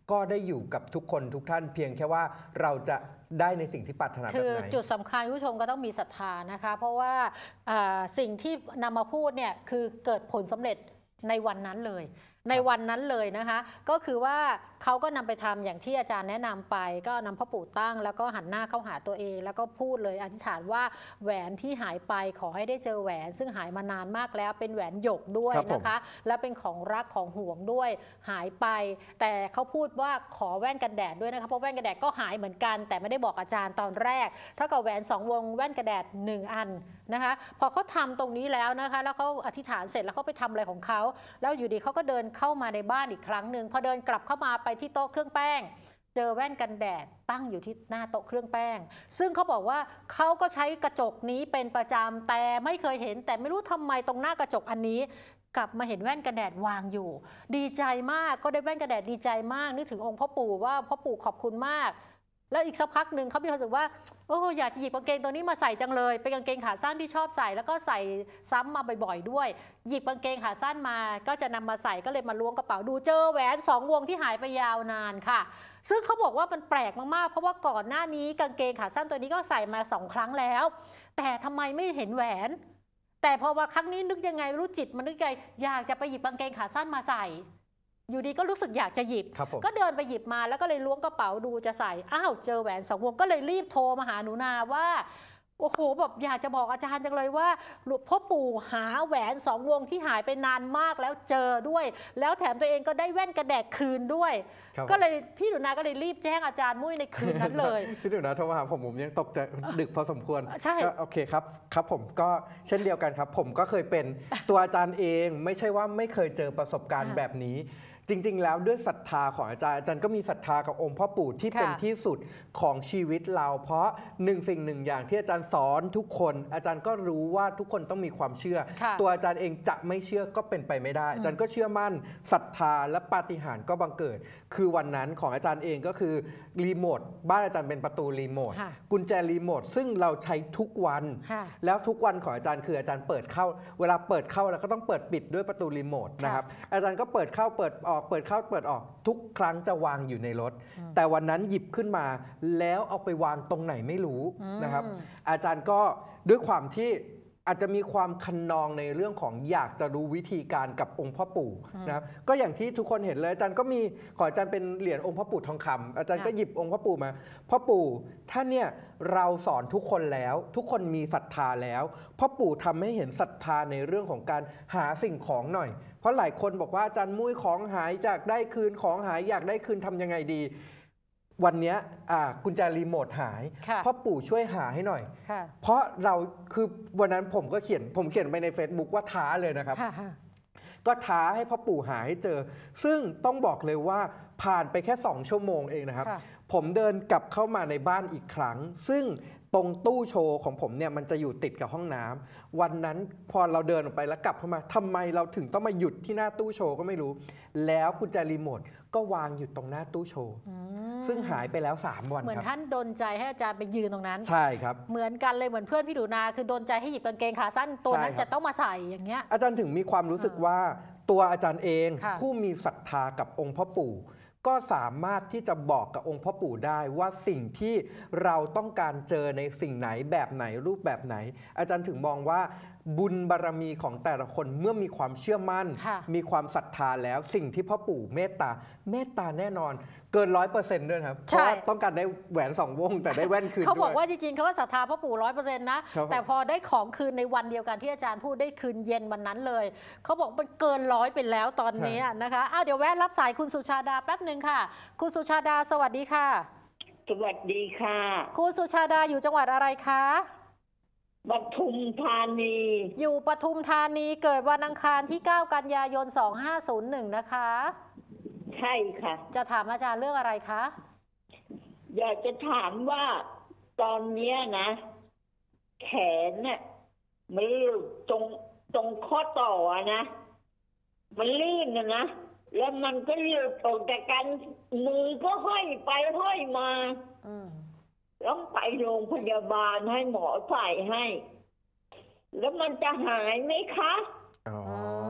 ก็ได้อยู่กับทุกคนทุกท่านเพียงแค่ว่าเราจะได้ในสิ่งที่ปรารถนาแบบไหนคือจุดสำคัญผู้ชมก็ต้องมีศรัทธานะคะเพราะว่าสิ่งที่นำมาพูดเนี่ยคือเกิดผลสำเร็จในวันนั้นเลยในวันนั้นเลยนะคะก็คือว่าเขาก็นำไปทำอย่างที่อาจารย์แนะนำไปก็นำพ่อปู่ตั้งแล้วก็หันหน้าเข้าหาตัวเองแล้วก็พูดเลยอธิษฐานว่าแหวนที่หายไปขอให้ได้เจอแหวนซึ่งหายมานานมากแล้วเป็นแหวนหยกด้วยนะคะและเป็นของรักของห่วงด้วยหายไปแต่เขาพูดว่าขอแว่นกันแดดด้วยนะคะเพราะแว่นกันแดดก็หายเหมือนกันแต่ไม่ได้บอกอาจารย์ตอนแรกถ้ากับแหวนสองวงแว่นกันแดดหนึ่งอันนะคะพอเขาทำตรงนี้แล้วนะคะแล้วเขาอธิษฐานเสร็จแล้วเขาไปทำอะไรของเขาแล้วอยู่ดีเขาก็เดินเข้ามาในบ้านอีกครั้งหนึ่งพอเดินกลับเข้ามาไปที่โต๊ะเครื่องแป้งเจอแว่นกันแดดตั้งอยู่ที่หน้าโต๊ะเครื่องแป้งซึ่งเขาบอกว่าเขาก็ใช้กระจกนี้เป็นประจำแต่ไม่เคยเห็นแต่ไม่รู้ทำไมตรงหน้ากระจกอันนี้กลับมาเห็นแว่นกันแดดวางอยู่ดีใจมากก็ได้แว่นกันแดดดีใจมากนึกถึงองค์พ่อปู่ว่าพ่อปู่ขอบคุณมากแล้วอีกสักพักหนึ่งเขามีความรู้สึกว่าโอ้อยากจะหยิบกางเกงตัวนี้มาใส่จังเลยเป็นกางเกงขาสั้นที่ชอบใส่แล้วก็ใส่ซ้ำมาบ่อยๆด้วยหยิบกางเกงขาสั้นมาก็จะนำมาใส่ก็เลยมาล้วงกระเป๋าดูเจอแหวนสองวงที่หายไปยาวนานค่ะซึ่งเขาบอกว่ามันแปลกมากๆเพราะว่าก่อนหน้านี้กางเกงขาสั้นตัวนี้ก็ใส่มาสองครั้งแล้วแต่ทำไมไม่เห็นแหวนแต่พอมาครั้งนี้นึกยังไงรู้จิตมันนึกไงอยากจะไปหยิบกางเกงขาสั้นมาใส่อยู่ดีก็รู้สึกอยากจะหยิบก็เดินไปหยิบมาแล้วก็เลยล้วงกระเป๋าดูจะใส่อ้าวเจอแหวนสองวงก็เลยรีบโทรมาหาหนูนาว่าโอ้โหแบบอยากจะบอกอาจารย์จังเลยว่าพ่อปู่หาแหวนสองวงที่หายไปนานมากแล้วเจอด้วยแล้วแถมตัวเองก็ได้แว่นกระแดกคืนด้วยก็เลยพี่หนูนาก็เลยรีบแจ้งอาจารย์มุ้ยในคืนนั้นเลยพี่หนูนาโทรมาหาผมผมยังตกใจดึกพอสมควรใช่โอเคครับครับผมก็เช่นเดียวกันครับผมก็เคยเป็นตัวอาจารย์เองไม่ใช่ว่าไม่เคยเจอประสบการณ์แบบนี้จริงๆแล้วด้วยศรัทธาของอาจารย์อาจารย์ก็มีศรัทธากับองค์พ่อปู่ที่เป็นที่สุดของชีวิตเราเพราะหนึ่งสิ่งหนึ่งอย่างที่อาจารย์สอนทุกคนอาจารย์ก็รู้ว่าทุกคนต้องมีความเชื่อตัวอาจารย์เองจะไม่เชื่อก็เป็นไปไม่ได้อาจารย์ก็เชื่อมั่นศรัทธาและปาฏิหาริย์ก็บังเกิดคือวันนั้นของอาจารย์เองก็คือรีโมทบ้านอาจารย์เป็นประตูรีโมทกุญแจรีโมทซึ่งเราใช้ทุกวันแล้วทุกวันของอาจารย์คืออาจารย์เปิดเข้าเวลาเปิดเข้าแล้วก็ต้องเปิดปิดด้วยประตูรีโมทนะครับอาจารย์ก็เปิดเข้าเปิดออกเปิดเข้าเปิดออกทุกครั้งจะวางอยู่ในรถแต่วันนั้นหยิบขึ้นมาแล้วเอาไปวางตรงไหนไม่รู้นะครับอาจารย์ก็ด้วยความที่อาจจะมีความคันนองในเรื่องของอยากจะรู้วิธีการกับองค์พ่อปู่นะครับก็อย่างที่ทุกคนเห็นเลยอาจารย์ก็มีขออาจารย์เป็นเหรียญองค์พ่อปู่ทองคำอาจารย์ก็หยิบองค์พ่อปู่มาพ่อปู่ท่านเนี่ยเราสอนทุกคนแล้วทุกคนมีศรัทธาแล้วพ่อปู่ทำให้เห็นศรัทธาในเรื่องของการหาสิ่งของหน่อยเพราะหลายคนบอกว่าอาจารย์มุ้ยของหายจากได้คืนของหายอยากได้คืนทำยังไงดีวันนี้กุญแจรีโมทหายพ่อปู่ช่วยหาให้หน่อยเพราะเราคือวันนั้นผมก็เขียนผมเขียนไปใน Facebook ว่าท้าเลยนะครับก็ท้าให้พ่อปู่หาให้เจอซึ่งต้องบอกเลยว่าผ่านไปแค่สองชั่วโมงเองนะครับผมเดินกลับเข้ามาในบ้านอีกครั้งซึ่งตรงตู้โชว์ของผมเนี่ยมันจะอยู่ติดกับห้องน้ำวันนั้นพอเราเดินออกไปแล้วกลับเข้ามาทำไมเราถึงต้องมาหยุดที่หน้าตู้โชว์ก็ไม่รู้แล้วกุญแจรีโมทก็วางอยู่ตรงหน้าตู้โชว์ซึ่งหายไปแล้วสามวันเหมือนท่านดลใจให้อาจารย์ไปยืนตรงนั้นใช่ครับเหมือนกันเลยเหมือนเพื่อนพี่ดูนาคือดลใจให้หยิบกางเกงขาสั้นตัวนั้นจะต้องมาใส่อย่างเงี้ยอาจารย์ถึงมีความรู้สึกว่าตัวอาจารย์เองผู้มีศรัทธากับองค์พ่อปู่ก็สามารถที่จะบอกกับองค์พ่อปู่ได้ว่าสิ่งที่เราต้องการเจอในสิ่งไหนแบบไหนรูปแบบไหนอาจารย์ถึงมองว่าบุญบารมีของแต่ละคนเมื่อมีความเชื่อมั่นมีความศรัทธาแล้วสิ่งที่พ่อปู่เมตตาเมตตาแน่นอนเกินร้อยเปอร์เซ็นต์ด้วยครับเพราะว่าต้องการได้แหวนสองวงแต่ได้แว่นคืนด้วยเขาบอกว่าจริงๆเขาว่าศรัทธาพ่อปู่ร้อยเปอร์เซ็นต์นะแต่พอได้ของคืนในวันเดียวกันที่อาจารย์พูดได้คืนเย็นวันนั้นเลยเขาบอกมันเกินร้อยไปแล้วตอนนี้นะคะอ้าวเดี๋ยวแวะรับสายคุณสุชาดาแป๊บหนึ่งค่ะคุณสุชาดาสวัสดีค่ะสวัสดีค่ะคุณสุชาดาอยู่จังหวัดอะไรคะปทุมธานีอยู่ปทุมธานีเกิดวันอังคารที่เก้ากันยายนสองห้าศูนย์หนึ่งนะคะใช่ค่ะจะถามอาจารย์เรื่องอะไรคะอยากจะถามว่าตอนนี้นะแขนเนี่ยมันตรงตรงข้อต่อนะมันลื่นนะนะแล้วมันก็หลุดออกจากกันมือก็ห้อยไปห้อยมาต้องไปโรงพยาบาลให้หมอใส่ให้แล้วมันจะหายไหมคะอ๋อ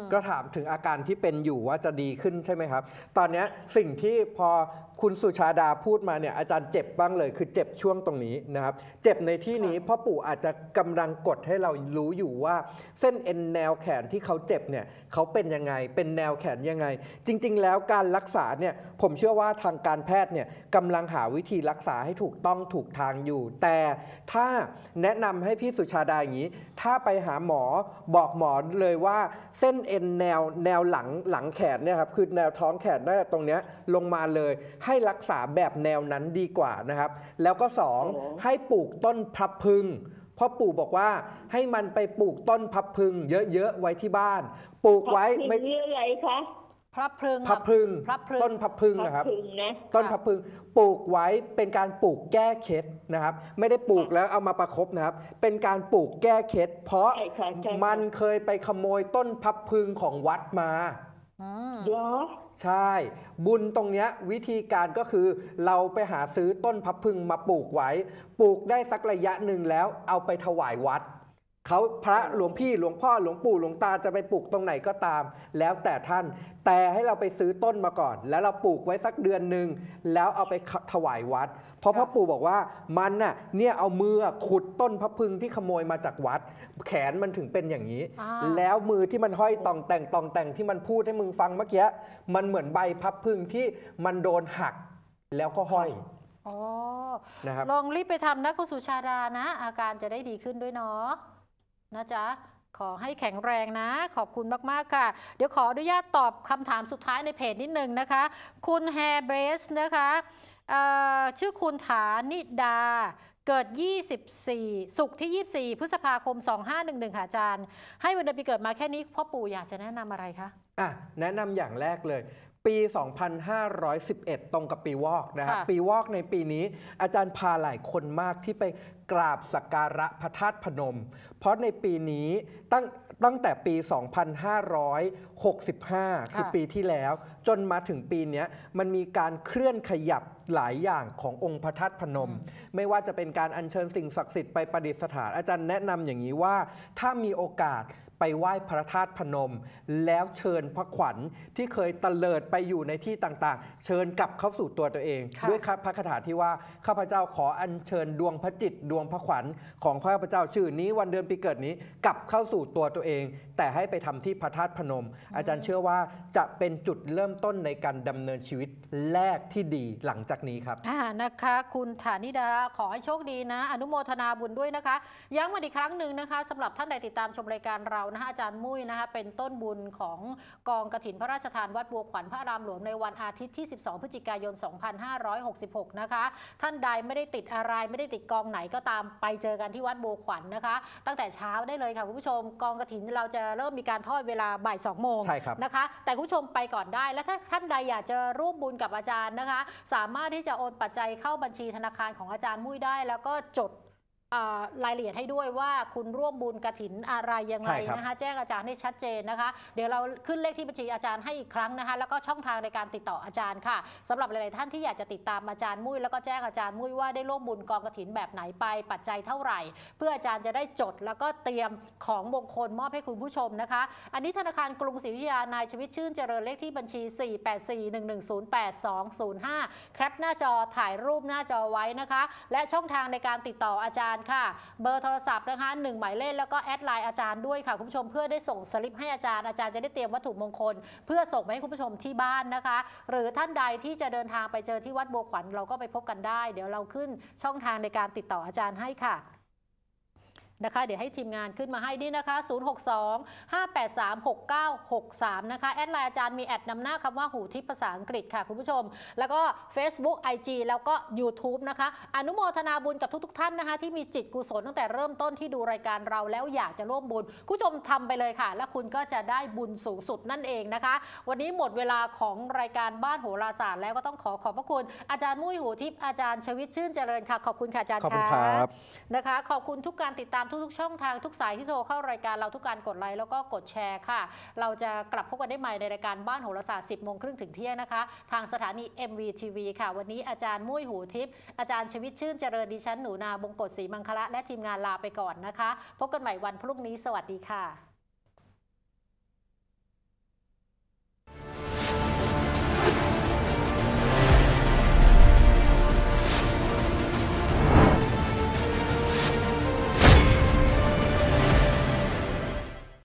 ก็ถามถึงอาการที่เป็นอยู่ว่าจะดีขึ้นใช่ไหมครับตอนนี้สิ่งที่พอคุณสุชาดาพูดมาเนี่ยอาจารย์เจ็บบ้างเลยคือเจ็บช่วงตรงนี้นะครับเจ็บในที่นี้พ่อปู่อาจจะกำลังกดให้เรารู้อยู่ว่าเส้นเอ็นแนวแขนที่เขาเจ็บเนี่ยเขาเป็นยังไงเป็นแนวแขนยังไงจริงๆแล้วการรักษาเนี่ยผมเชื่อว่าทางการแพทย์เนี่ยกำลังหาวิธีรักษาให้ถูกต้องถูกทางอยู่แต่ถ้าแนะนำให้พี่สุชาดาอย่างนี้ถ้าไปหาหมอบอกหมอเลยว่าเส้นเอ็นแนวแนวหลังหลังแขนเนี่ยครับคือแนวท้องแขนได้ตรงเนี้ยลงมาเลยให้รักษาแบบแนวนั้นดีกว่านะครับแล้วก็สองให้ปลูกต้นพลับพลึงพ่อปู่บอกว่าให้มันไปปลูกต้นพลับพลึงเยอะๆไว้ที่บ้านปลูกไว้ไม่เรื่องอะไรคะพลับพลึงพลับพลึงต้นพลับพลึงนะครับต้นพลับพลึงปลูกไว้เป็นการปลูกแก้เคล็ดนะครับไม่ได้ปลูกแล้วเอามาประคบนะครับเป็นการปลูกแก้เคล็ดเพราะมันเคยไปขโมยต้นพลับพลึงของวัดมาเหรอใช่บุญตรงนี้วิธีการก็คือเราไปหาซื้อต้นพลับพลึงมาปลูกไว้ปลูกได้สักระยะหนึ่งแล้วเอาไปถวายวัดเขาพระหลวงพี่หลวงพ่อหลวงปู่หลวงตาจะไปปลูกตรงไหนก็ตามแล้วแต่ท่านแต่ให้เราไปซื้อต้นมาก่อนแล้วเราปลูกไว้สักเดือนหนึ่งแล้วเอาไปถวายวัดเพราะพ่อปู่บอกว่ามันน่ะเนี่ยเอามือขุดต้นพระพึงที่ขโมยมาจากวัดแขนมันถึงเป็นอย่างนี้แล้วมือที่มันห้อยตองแต่งตองแต่งที่มันพูดให้มึงฟังเมื่อกี้มันเหมือนใบพับพึงที่มันโดนหักแล้วก็ห้อยอ๋อนะครับลองรีบไปทำนะคุณสุชาดานะอาการจะได้ดีขึ้นด้วยเนาะนะจ๊ะขอให้แข็งแรงนะขอบคุณมากๆค่ะเดี๋ยวขออนุญาตตอบคำถามสุดท้ายในเพจนิดนึงนะคะคุณแฮร์เบรสนะคะชื่อคุณฐานิดาเกิดยี่สิบสี่ศุกร์ที่ยี่สิบสี่พฤษภาคมสองห้าหนึ่งหนึ่งค่ะอาจารย์ให้วันเดือนปีเกิดมาแค่นี้พ่อปู่อยากจะแนะนำอะไรคะอ่ะแนะนำอย่างแรกเลยปี สองพันห้าร้อยสิบเอ็ด ตรงกับปีวอกนะครับปีวอกในปีนี้อาจารย์พาหลายคนมากที่ไปกราบสักการะพระธาตุพนมเพราะในปีนี้ตั้งตั้งแต่ปี สองพันห้าร้อยหกสิบห้า คือปีที่แล้วจนมาถึงปีนี้มันมีการเคลื่อนขยับหลายอย่างขององค์พระธาตุพนมไม่ว่าจะเป็นการอัญเชิญสิ่งศักดิ์สิทธิ์ไปประดิษฐานอาจารย์แนะนำอย่างนี้ว่าถ้ามีโอกาสไปไหว้พระธาตุพนมแล้วเชิญพระขวัญที่เคยเตลิดไปอยู่ในที่ต่างๆเชิญกลับเข้าสู่ตัวตัวเองด้วยพระคาถาที่ว่าข้าพเจ้าขออัญเชิญดวงพระจิตดวงพระขวัญของข้าพเจ้าชื่อนี้วันเดือนปีเกิดนี้กลับเข้าสู่ตัวตัวเองแต่ให้ไปทำที่พระธาตุพนมอาจารย์เชื่อว่าจะเป็นจุดเริ่มต้นในการดำเนินชีวิตแรกที่ดีหลังจากนี้ครับอ่านะคะคุณฐานิดาขอให้โชคดีนะอนุโมทนาบุญด้วยนะคะย้ำมาอีกครั้งหนึ่งนะคะสำหรับท่านใดติดตามชมรายการเรานะคะอาจารย์มุ้ยนะคะเป็นต้นบุญของกองกฐินพระราชทานวัดบัวขวัญพระอารามหลวงในวันอาทิตย์ที่สิบสองพฤศจิกายนสองพันห้าร้อยหกสิบหกนะคะท่านใดไม่ได้ติดอะไรไม่ได้ติดกองไหนก็ตามไปเจอกันที่วัดบัวขวัญนะคะตั้งแต่เช้าได้เลยค่ะคุณผู้ชมกองกฐินเราจะเริ่มมีการทอดเวลาบ่ายสองโมงนะคะแต่คุณผู้ชมไปก่อนได้และถ้าท่านใดอยากจะร่วมบุญกับอาจารย์นะคะสามารถที่จะโอนปัจจัยเข้าบัญชีธนาคารของอาจารย์มุ้ยได้แล้วก็จดรายละเอียดให้ด้วยว่าคุณร่วมบุญกฐินอะไรยังไงนะคะแจ้งอาจารย์ให้ชัดเจนนะคะเดี๋ยวเราขึ้นเลขที่บัญชีอาจารย์ให้อีกครั้งนะคะแล้วก็ช่องทางในการติดต่ออาจารย์ค่ะสำหรับหลายๆท่านที่อยากจะติดตามอาจารย์มุ้ยแล้วก็แจ้งอาจารย์มุ้ยว่าได้ร่วมบุญกองกฐินแบบไหนไปปัจจัยเท่าไหร่เพื่ออาจารย์จะได้จดแล้วก็เตรียมของมงคลมอบให้คุณผู้ชมนะคะอันนี้ธนาคารกรุงศรีอยุธยานายชีวิตชื่นเจริญเลขที่บัญชี สี่ แปด สี่ หนึ่ง หนึ่ง ศูนย์ แปด สอง ศูนย์ ห้า แคปหน้าจอถ่ายรูปหน้าจอไว้นะคะและช่องทางในการติดต่ออาจารย์ค่ะเบอร์โทรศัพท์นะคะหนึ่งหมายเลขแล้วก็แอดไลน์อาจารย์ด้วยค่ะคุณผู้ชมเพื่อได้ส่งสลิปให้อาจารย์อาจารย์จะได้เตรียมวัตถุมงคลเพื่อส่งไปให้คุณผู้ชมที่บ้านนะคะหรือท่านใดที่จะเดินทางไปเจอที่วัดบัวขวัญเราก็ไปพบกันได้เดี๋ยวเราขึ้นช่องทางในการติดต่ออาจารย์ให้ค่ะนะคะเดี๋ยวให้ทีมงานขึ้นมาให้นี่นะคะศูนย์ หก สอง ห้า แปด สาม หก เก้า หก สามนะคะแอดไลน์อาจารย์มีแอดนำหน้าคำว่าหูทิพย์ภาษาอังกฤษค่ะคุณผู้ชมแล้วก็ Facebook ไอ จี แล้วก็ YouTube นะคะอนุโมทนาบุญกับทุกๆท่านนะคะที่มีจิตกุศลตั้งแต่เริ่มต้นที่ดูรายการเราแล้วอยากจะร่วมบุญคุณผู้ชมทำไปเลยค่ะแล้วคุณก็จะได้บุญสูงสุดนั่นเองนะคะวันนี้หมดเวลาของรายการบ้านโหราศาสตร์แล้วก็ต้องขอขอบพระคุณอาจารย์มุ้ยหูทิพย์อาจารย์ชวิตชื่นเจริญค่ะขอบคุณค่ะอาจารย์ขอบคุณครับนะคะขอบคุณทุกการติดตามทุกๆช่องทางทุกสายที่โทรเข้ารายการเราทุกการกดไลค์แล้วก็กดแชร์ค่ะเราจะกลับพบกันได้ใหม่ในรายการบ้านโหราศาสตร์ สิบโมงครึ่งถึงเที่ยงนะคะทางสถานี เอ็ม วี ที วี ค่ะวันนี้อาจารย์มุ้ยหูทิพย์อาจารย์ชวิตชื่นเจริญดิฉันหนูนาบงกฎศรีมังคละและทีมงานลาไปก่อนนะคะพบกันใหม่วันพรุ่งนี้สวัสดีค่ะ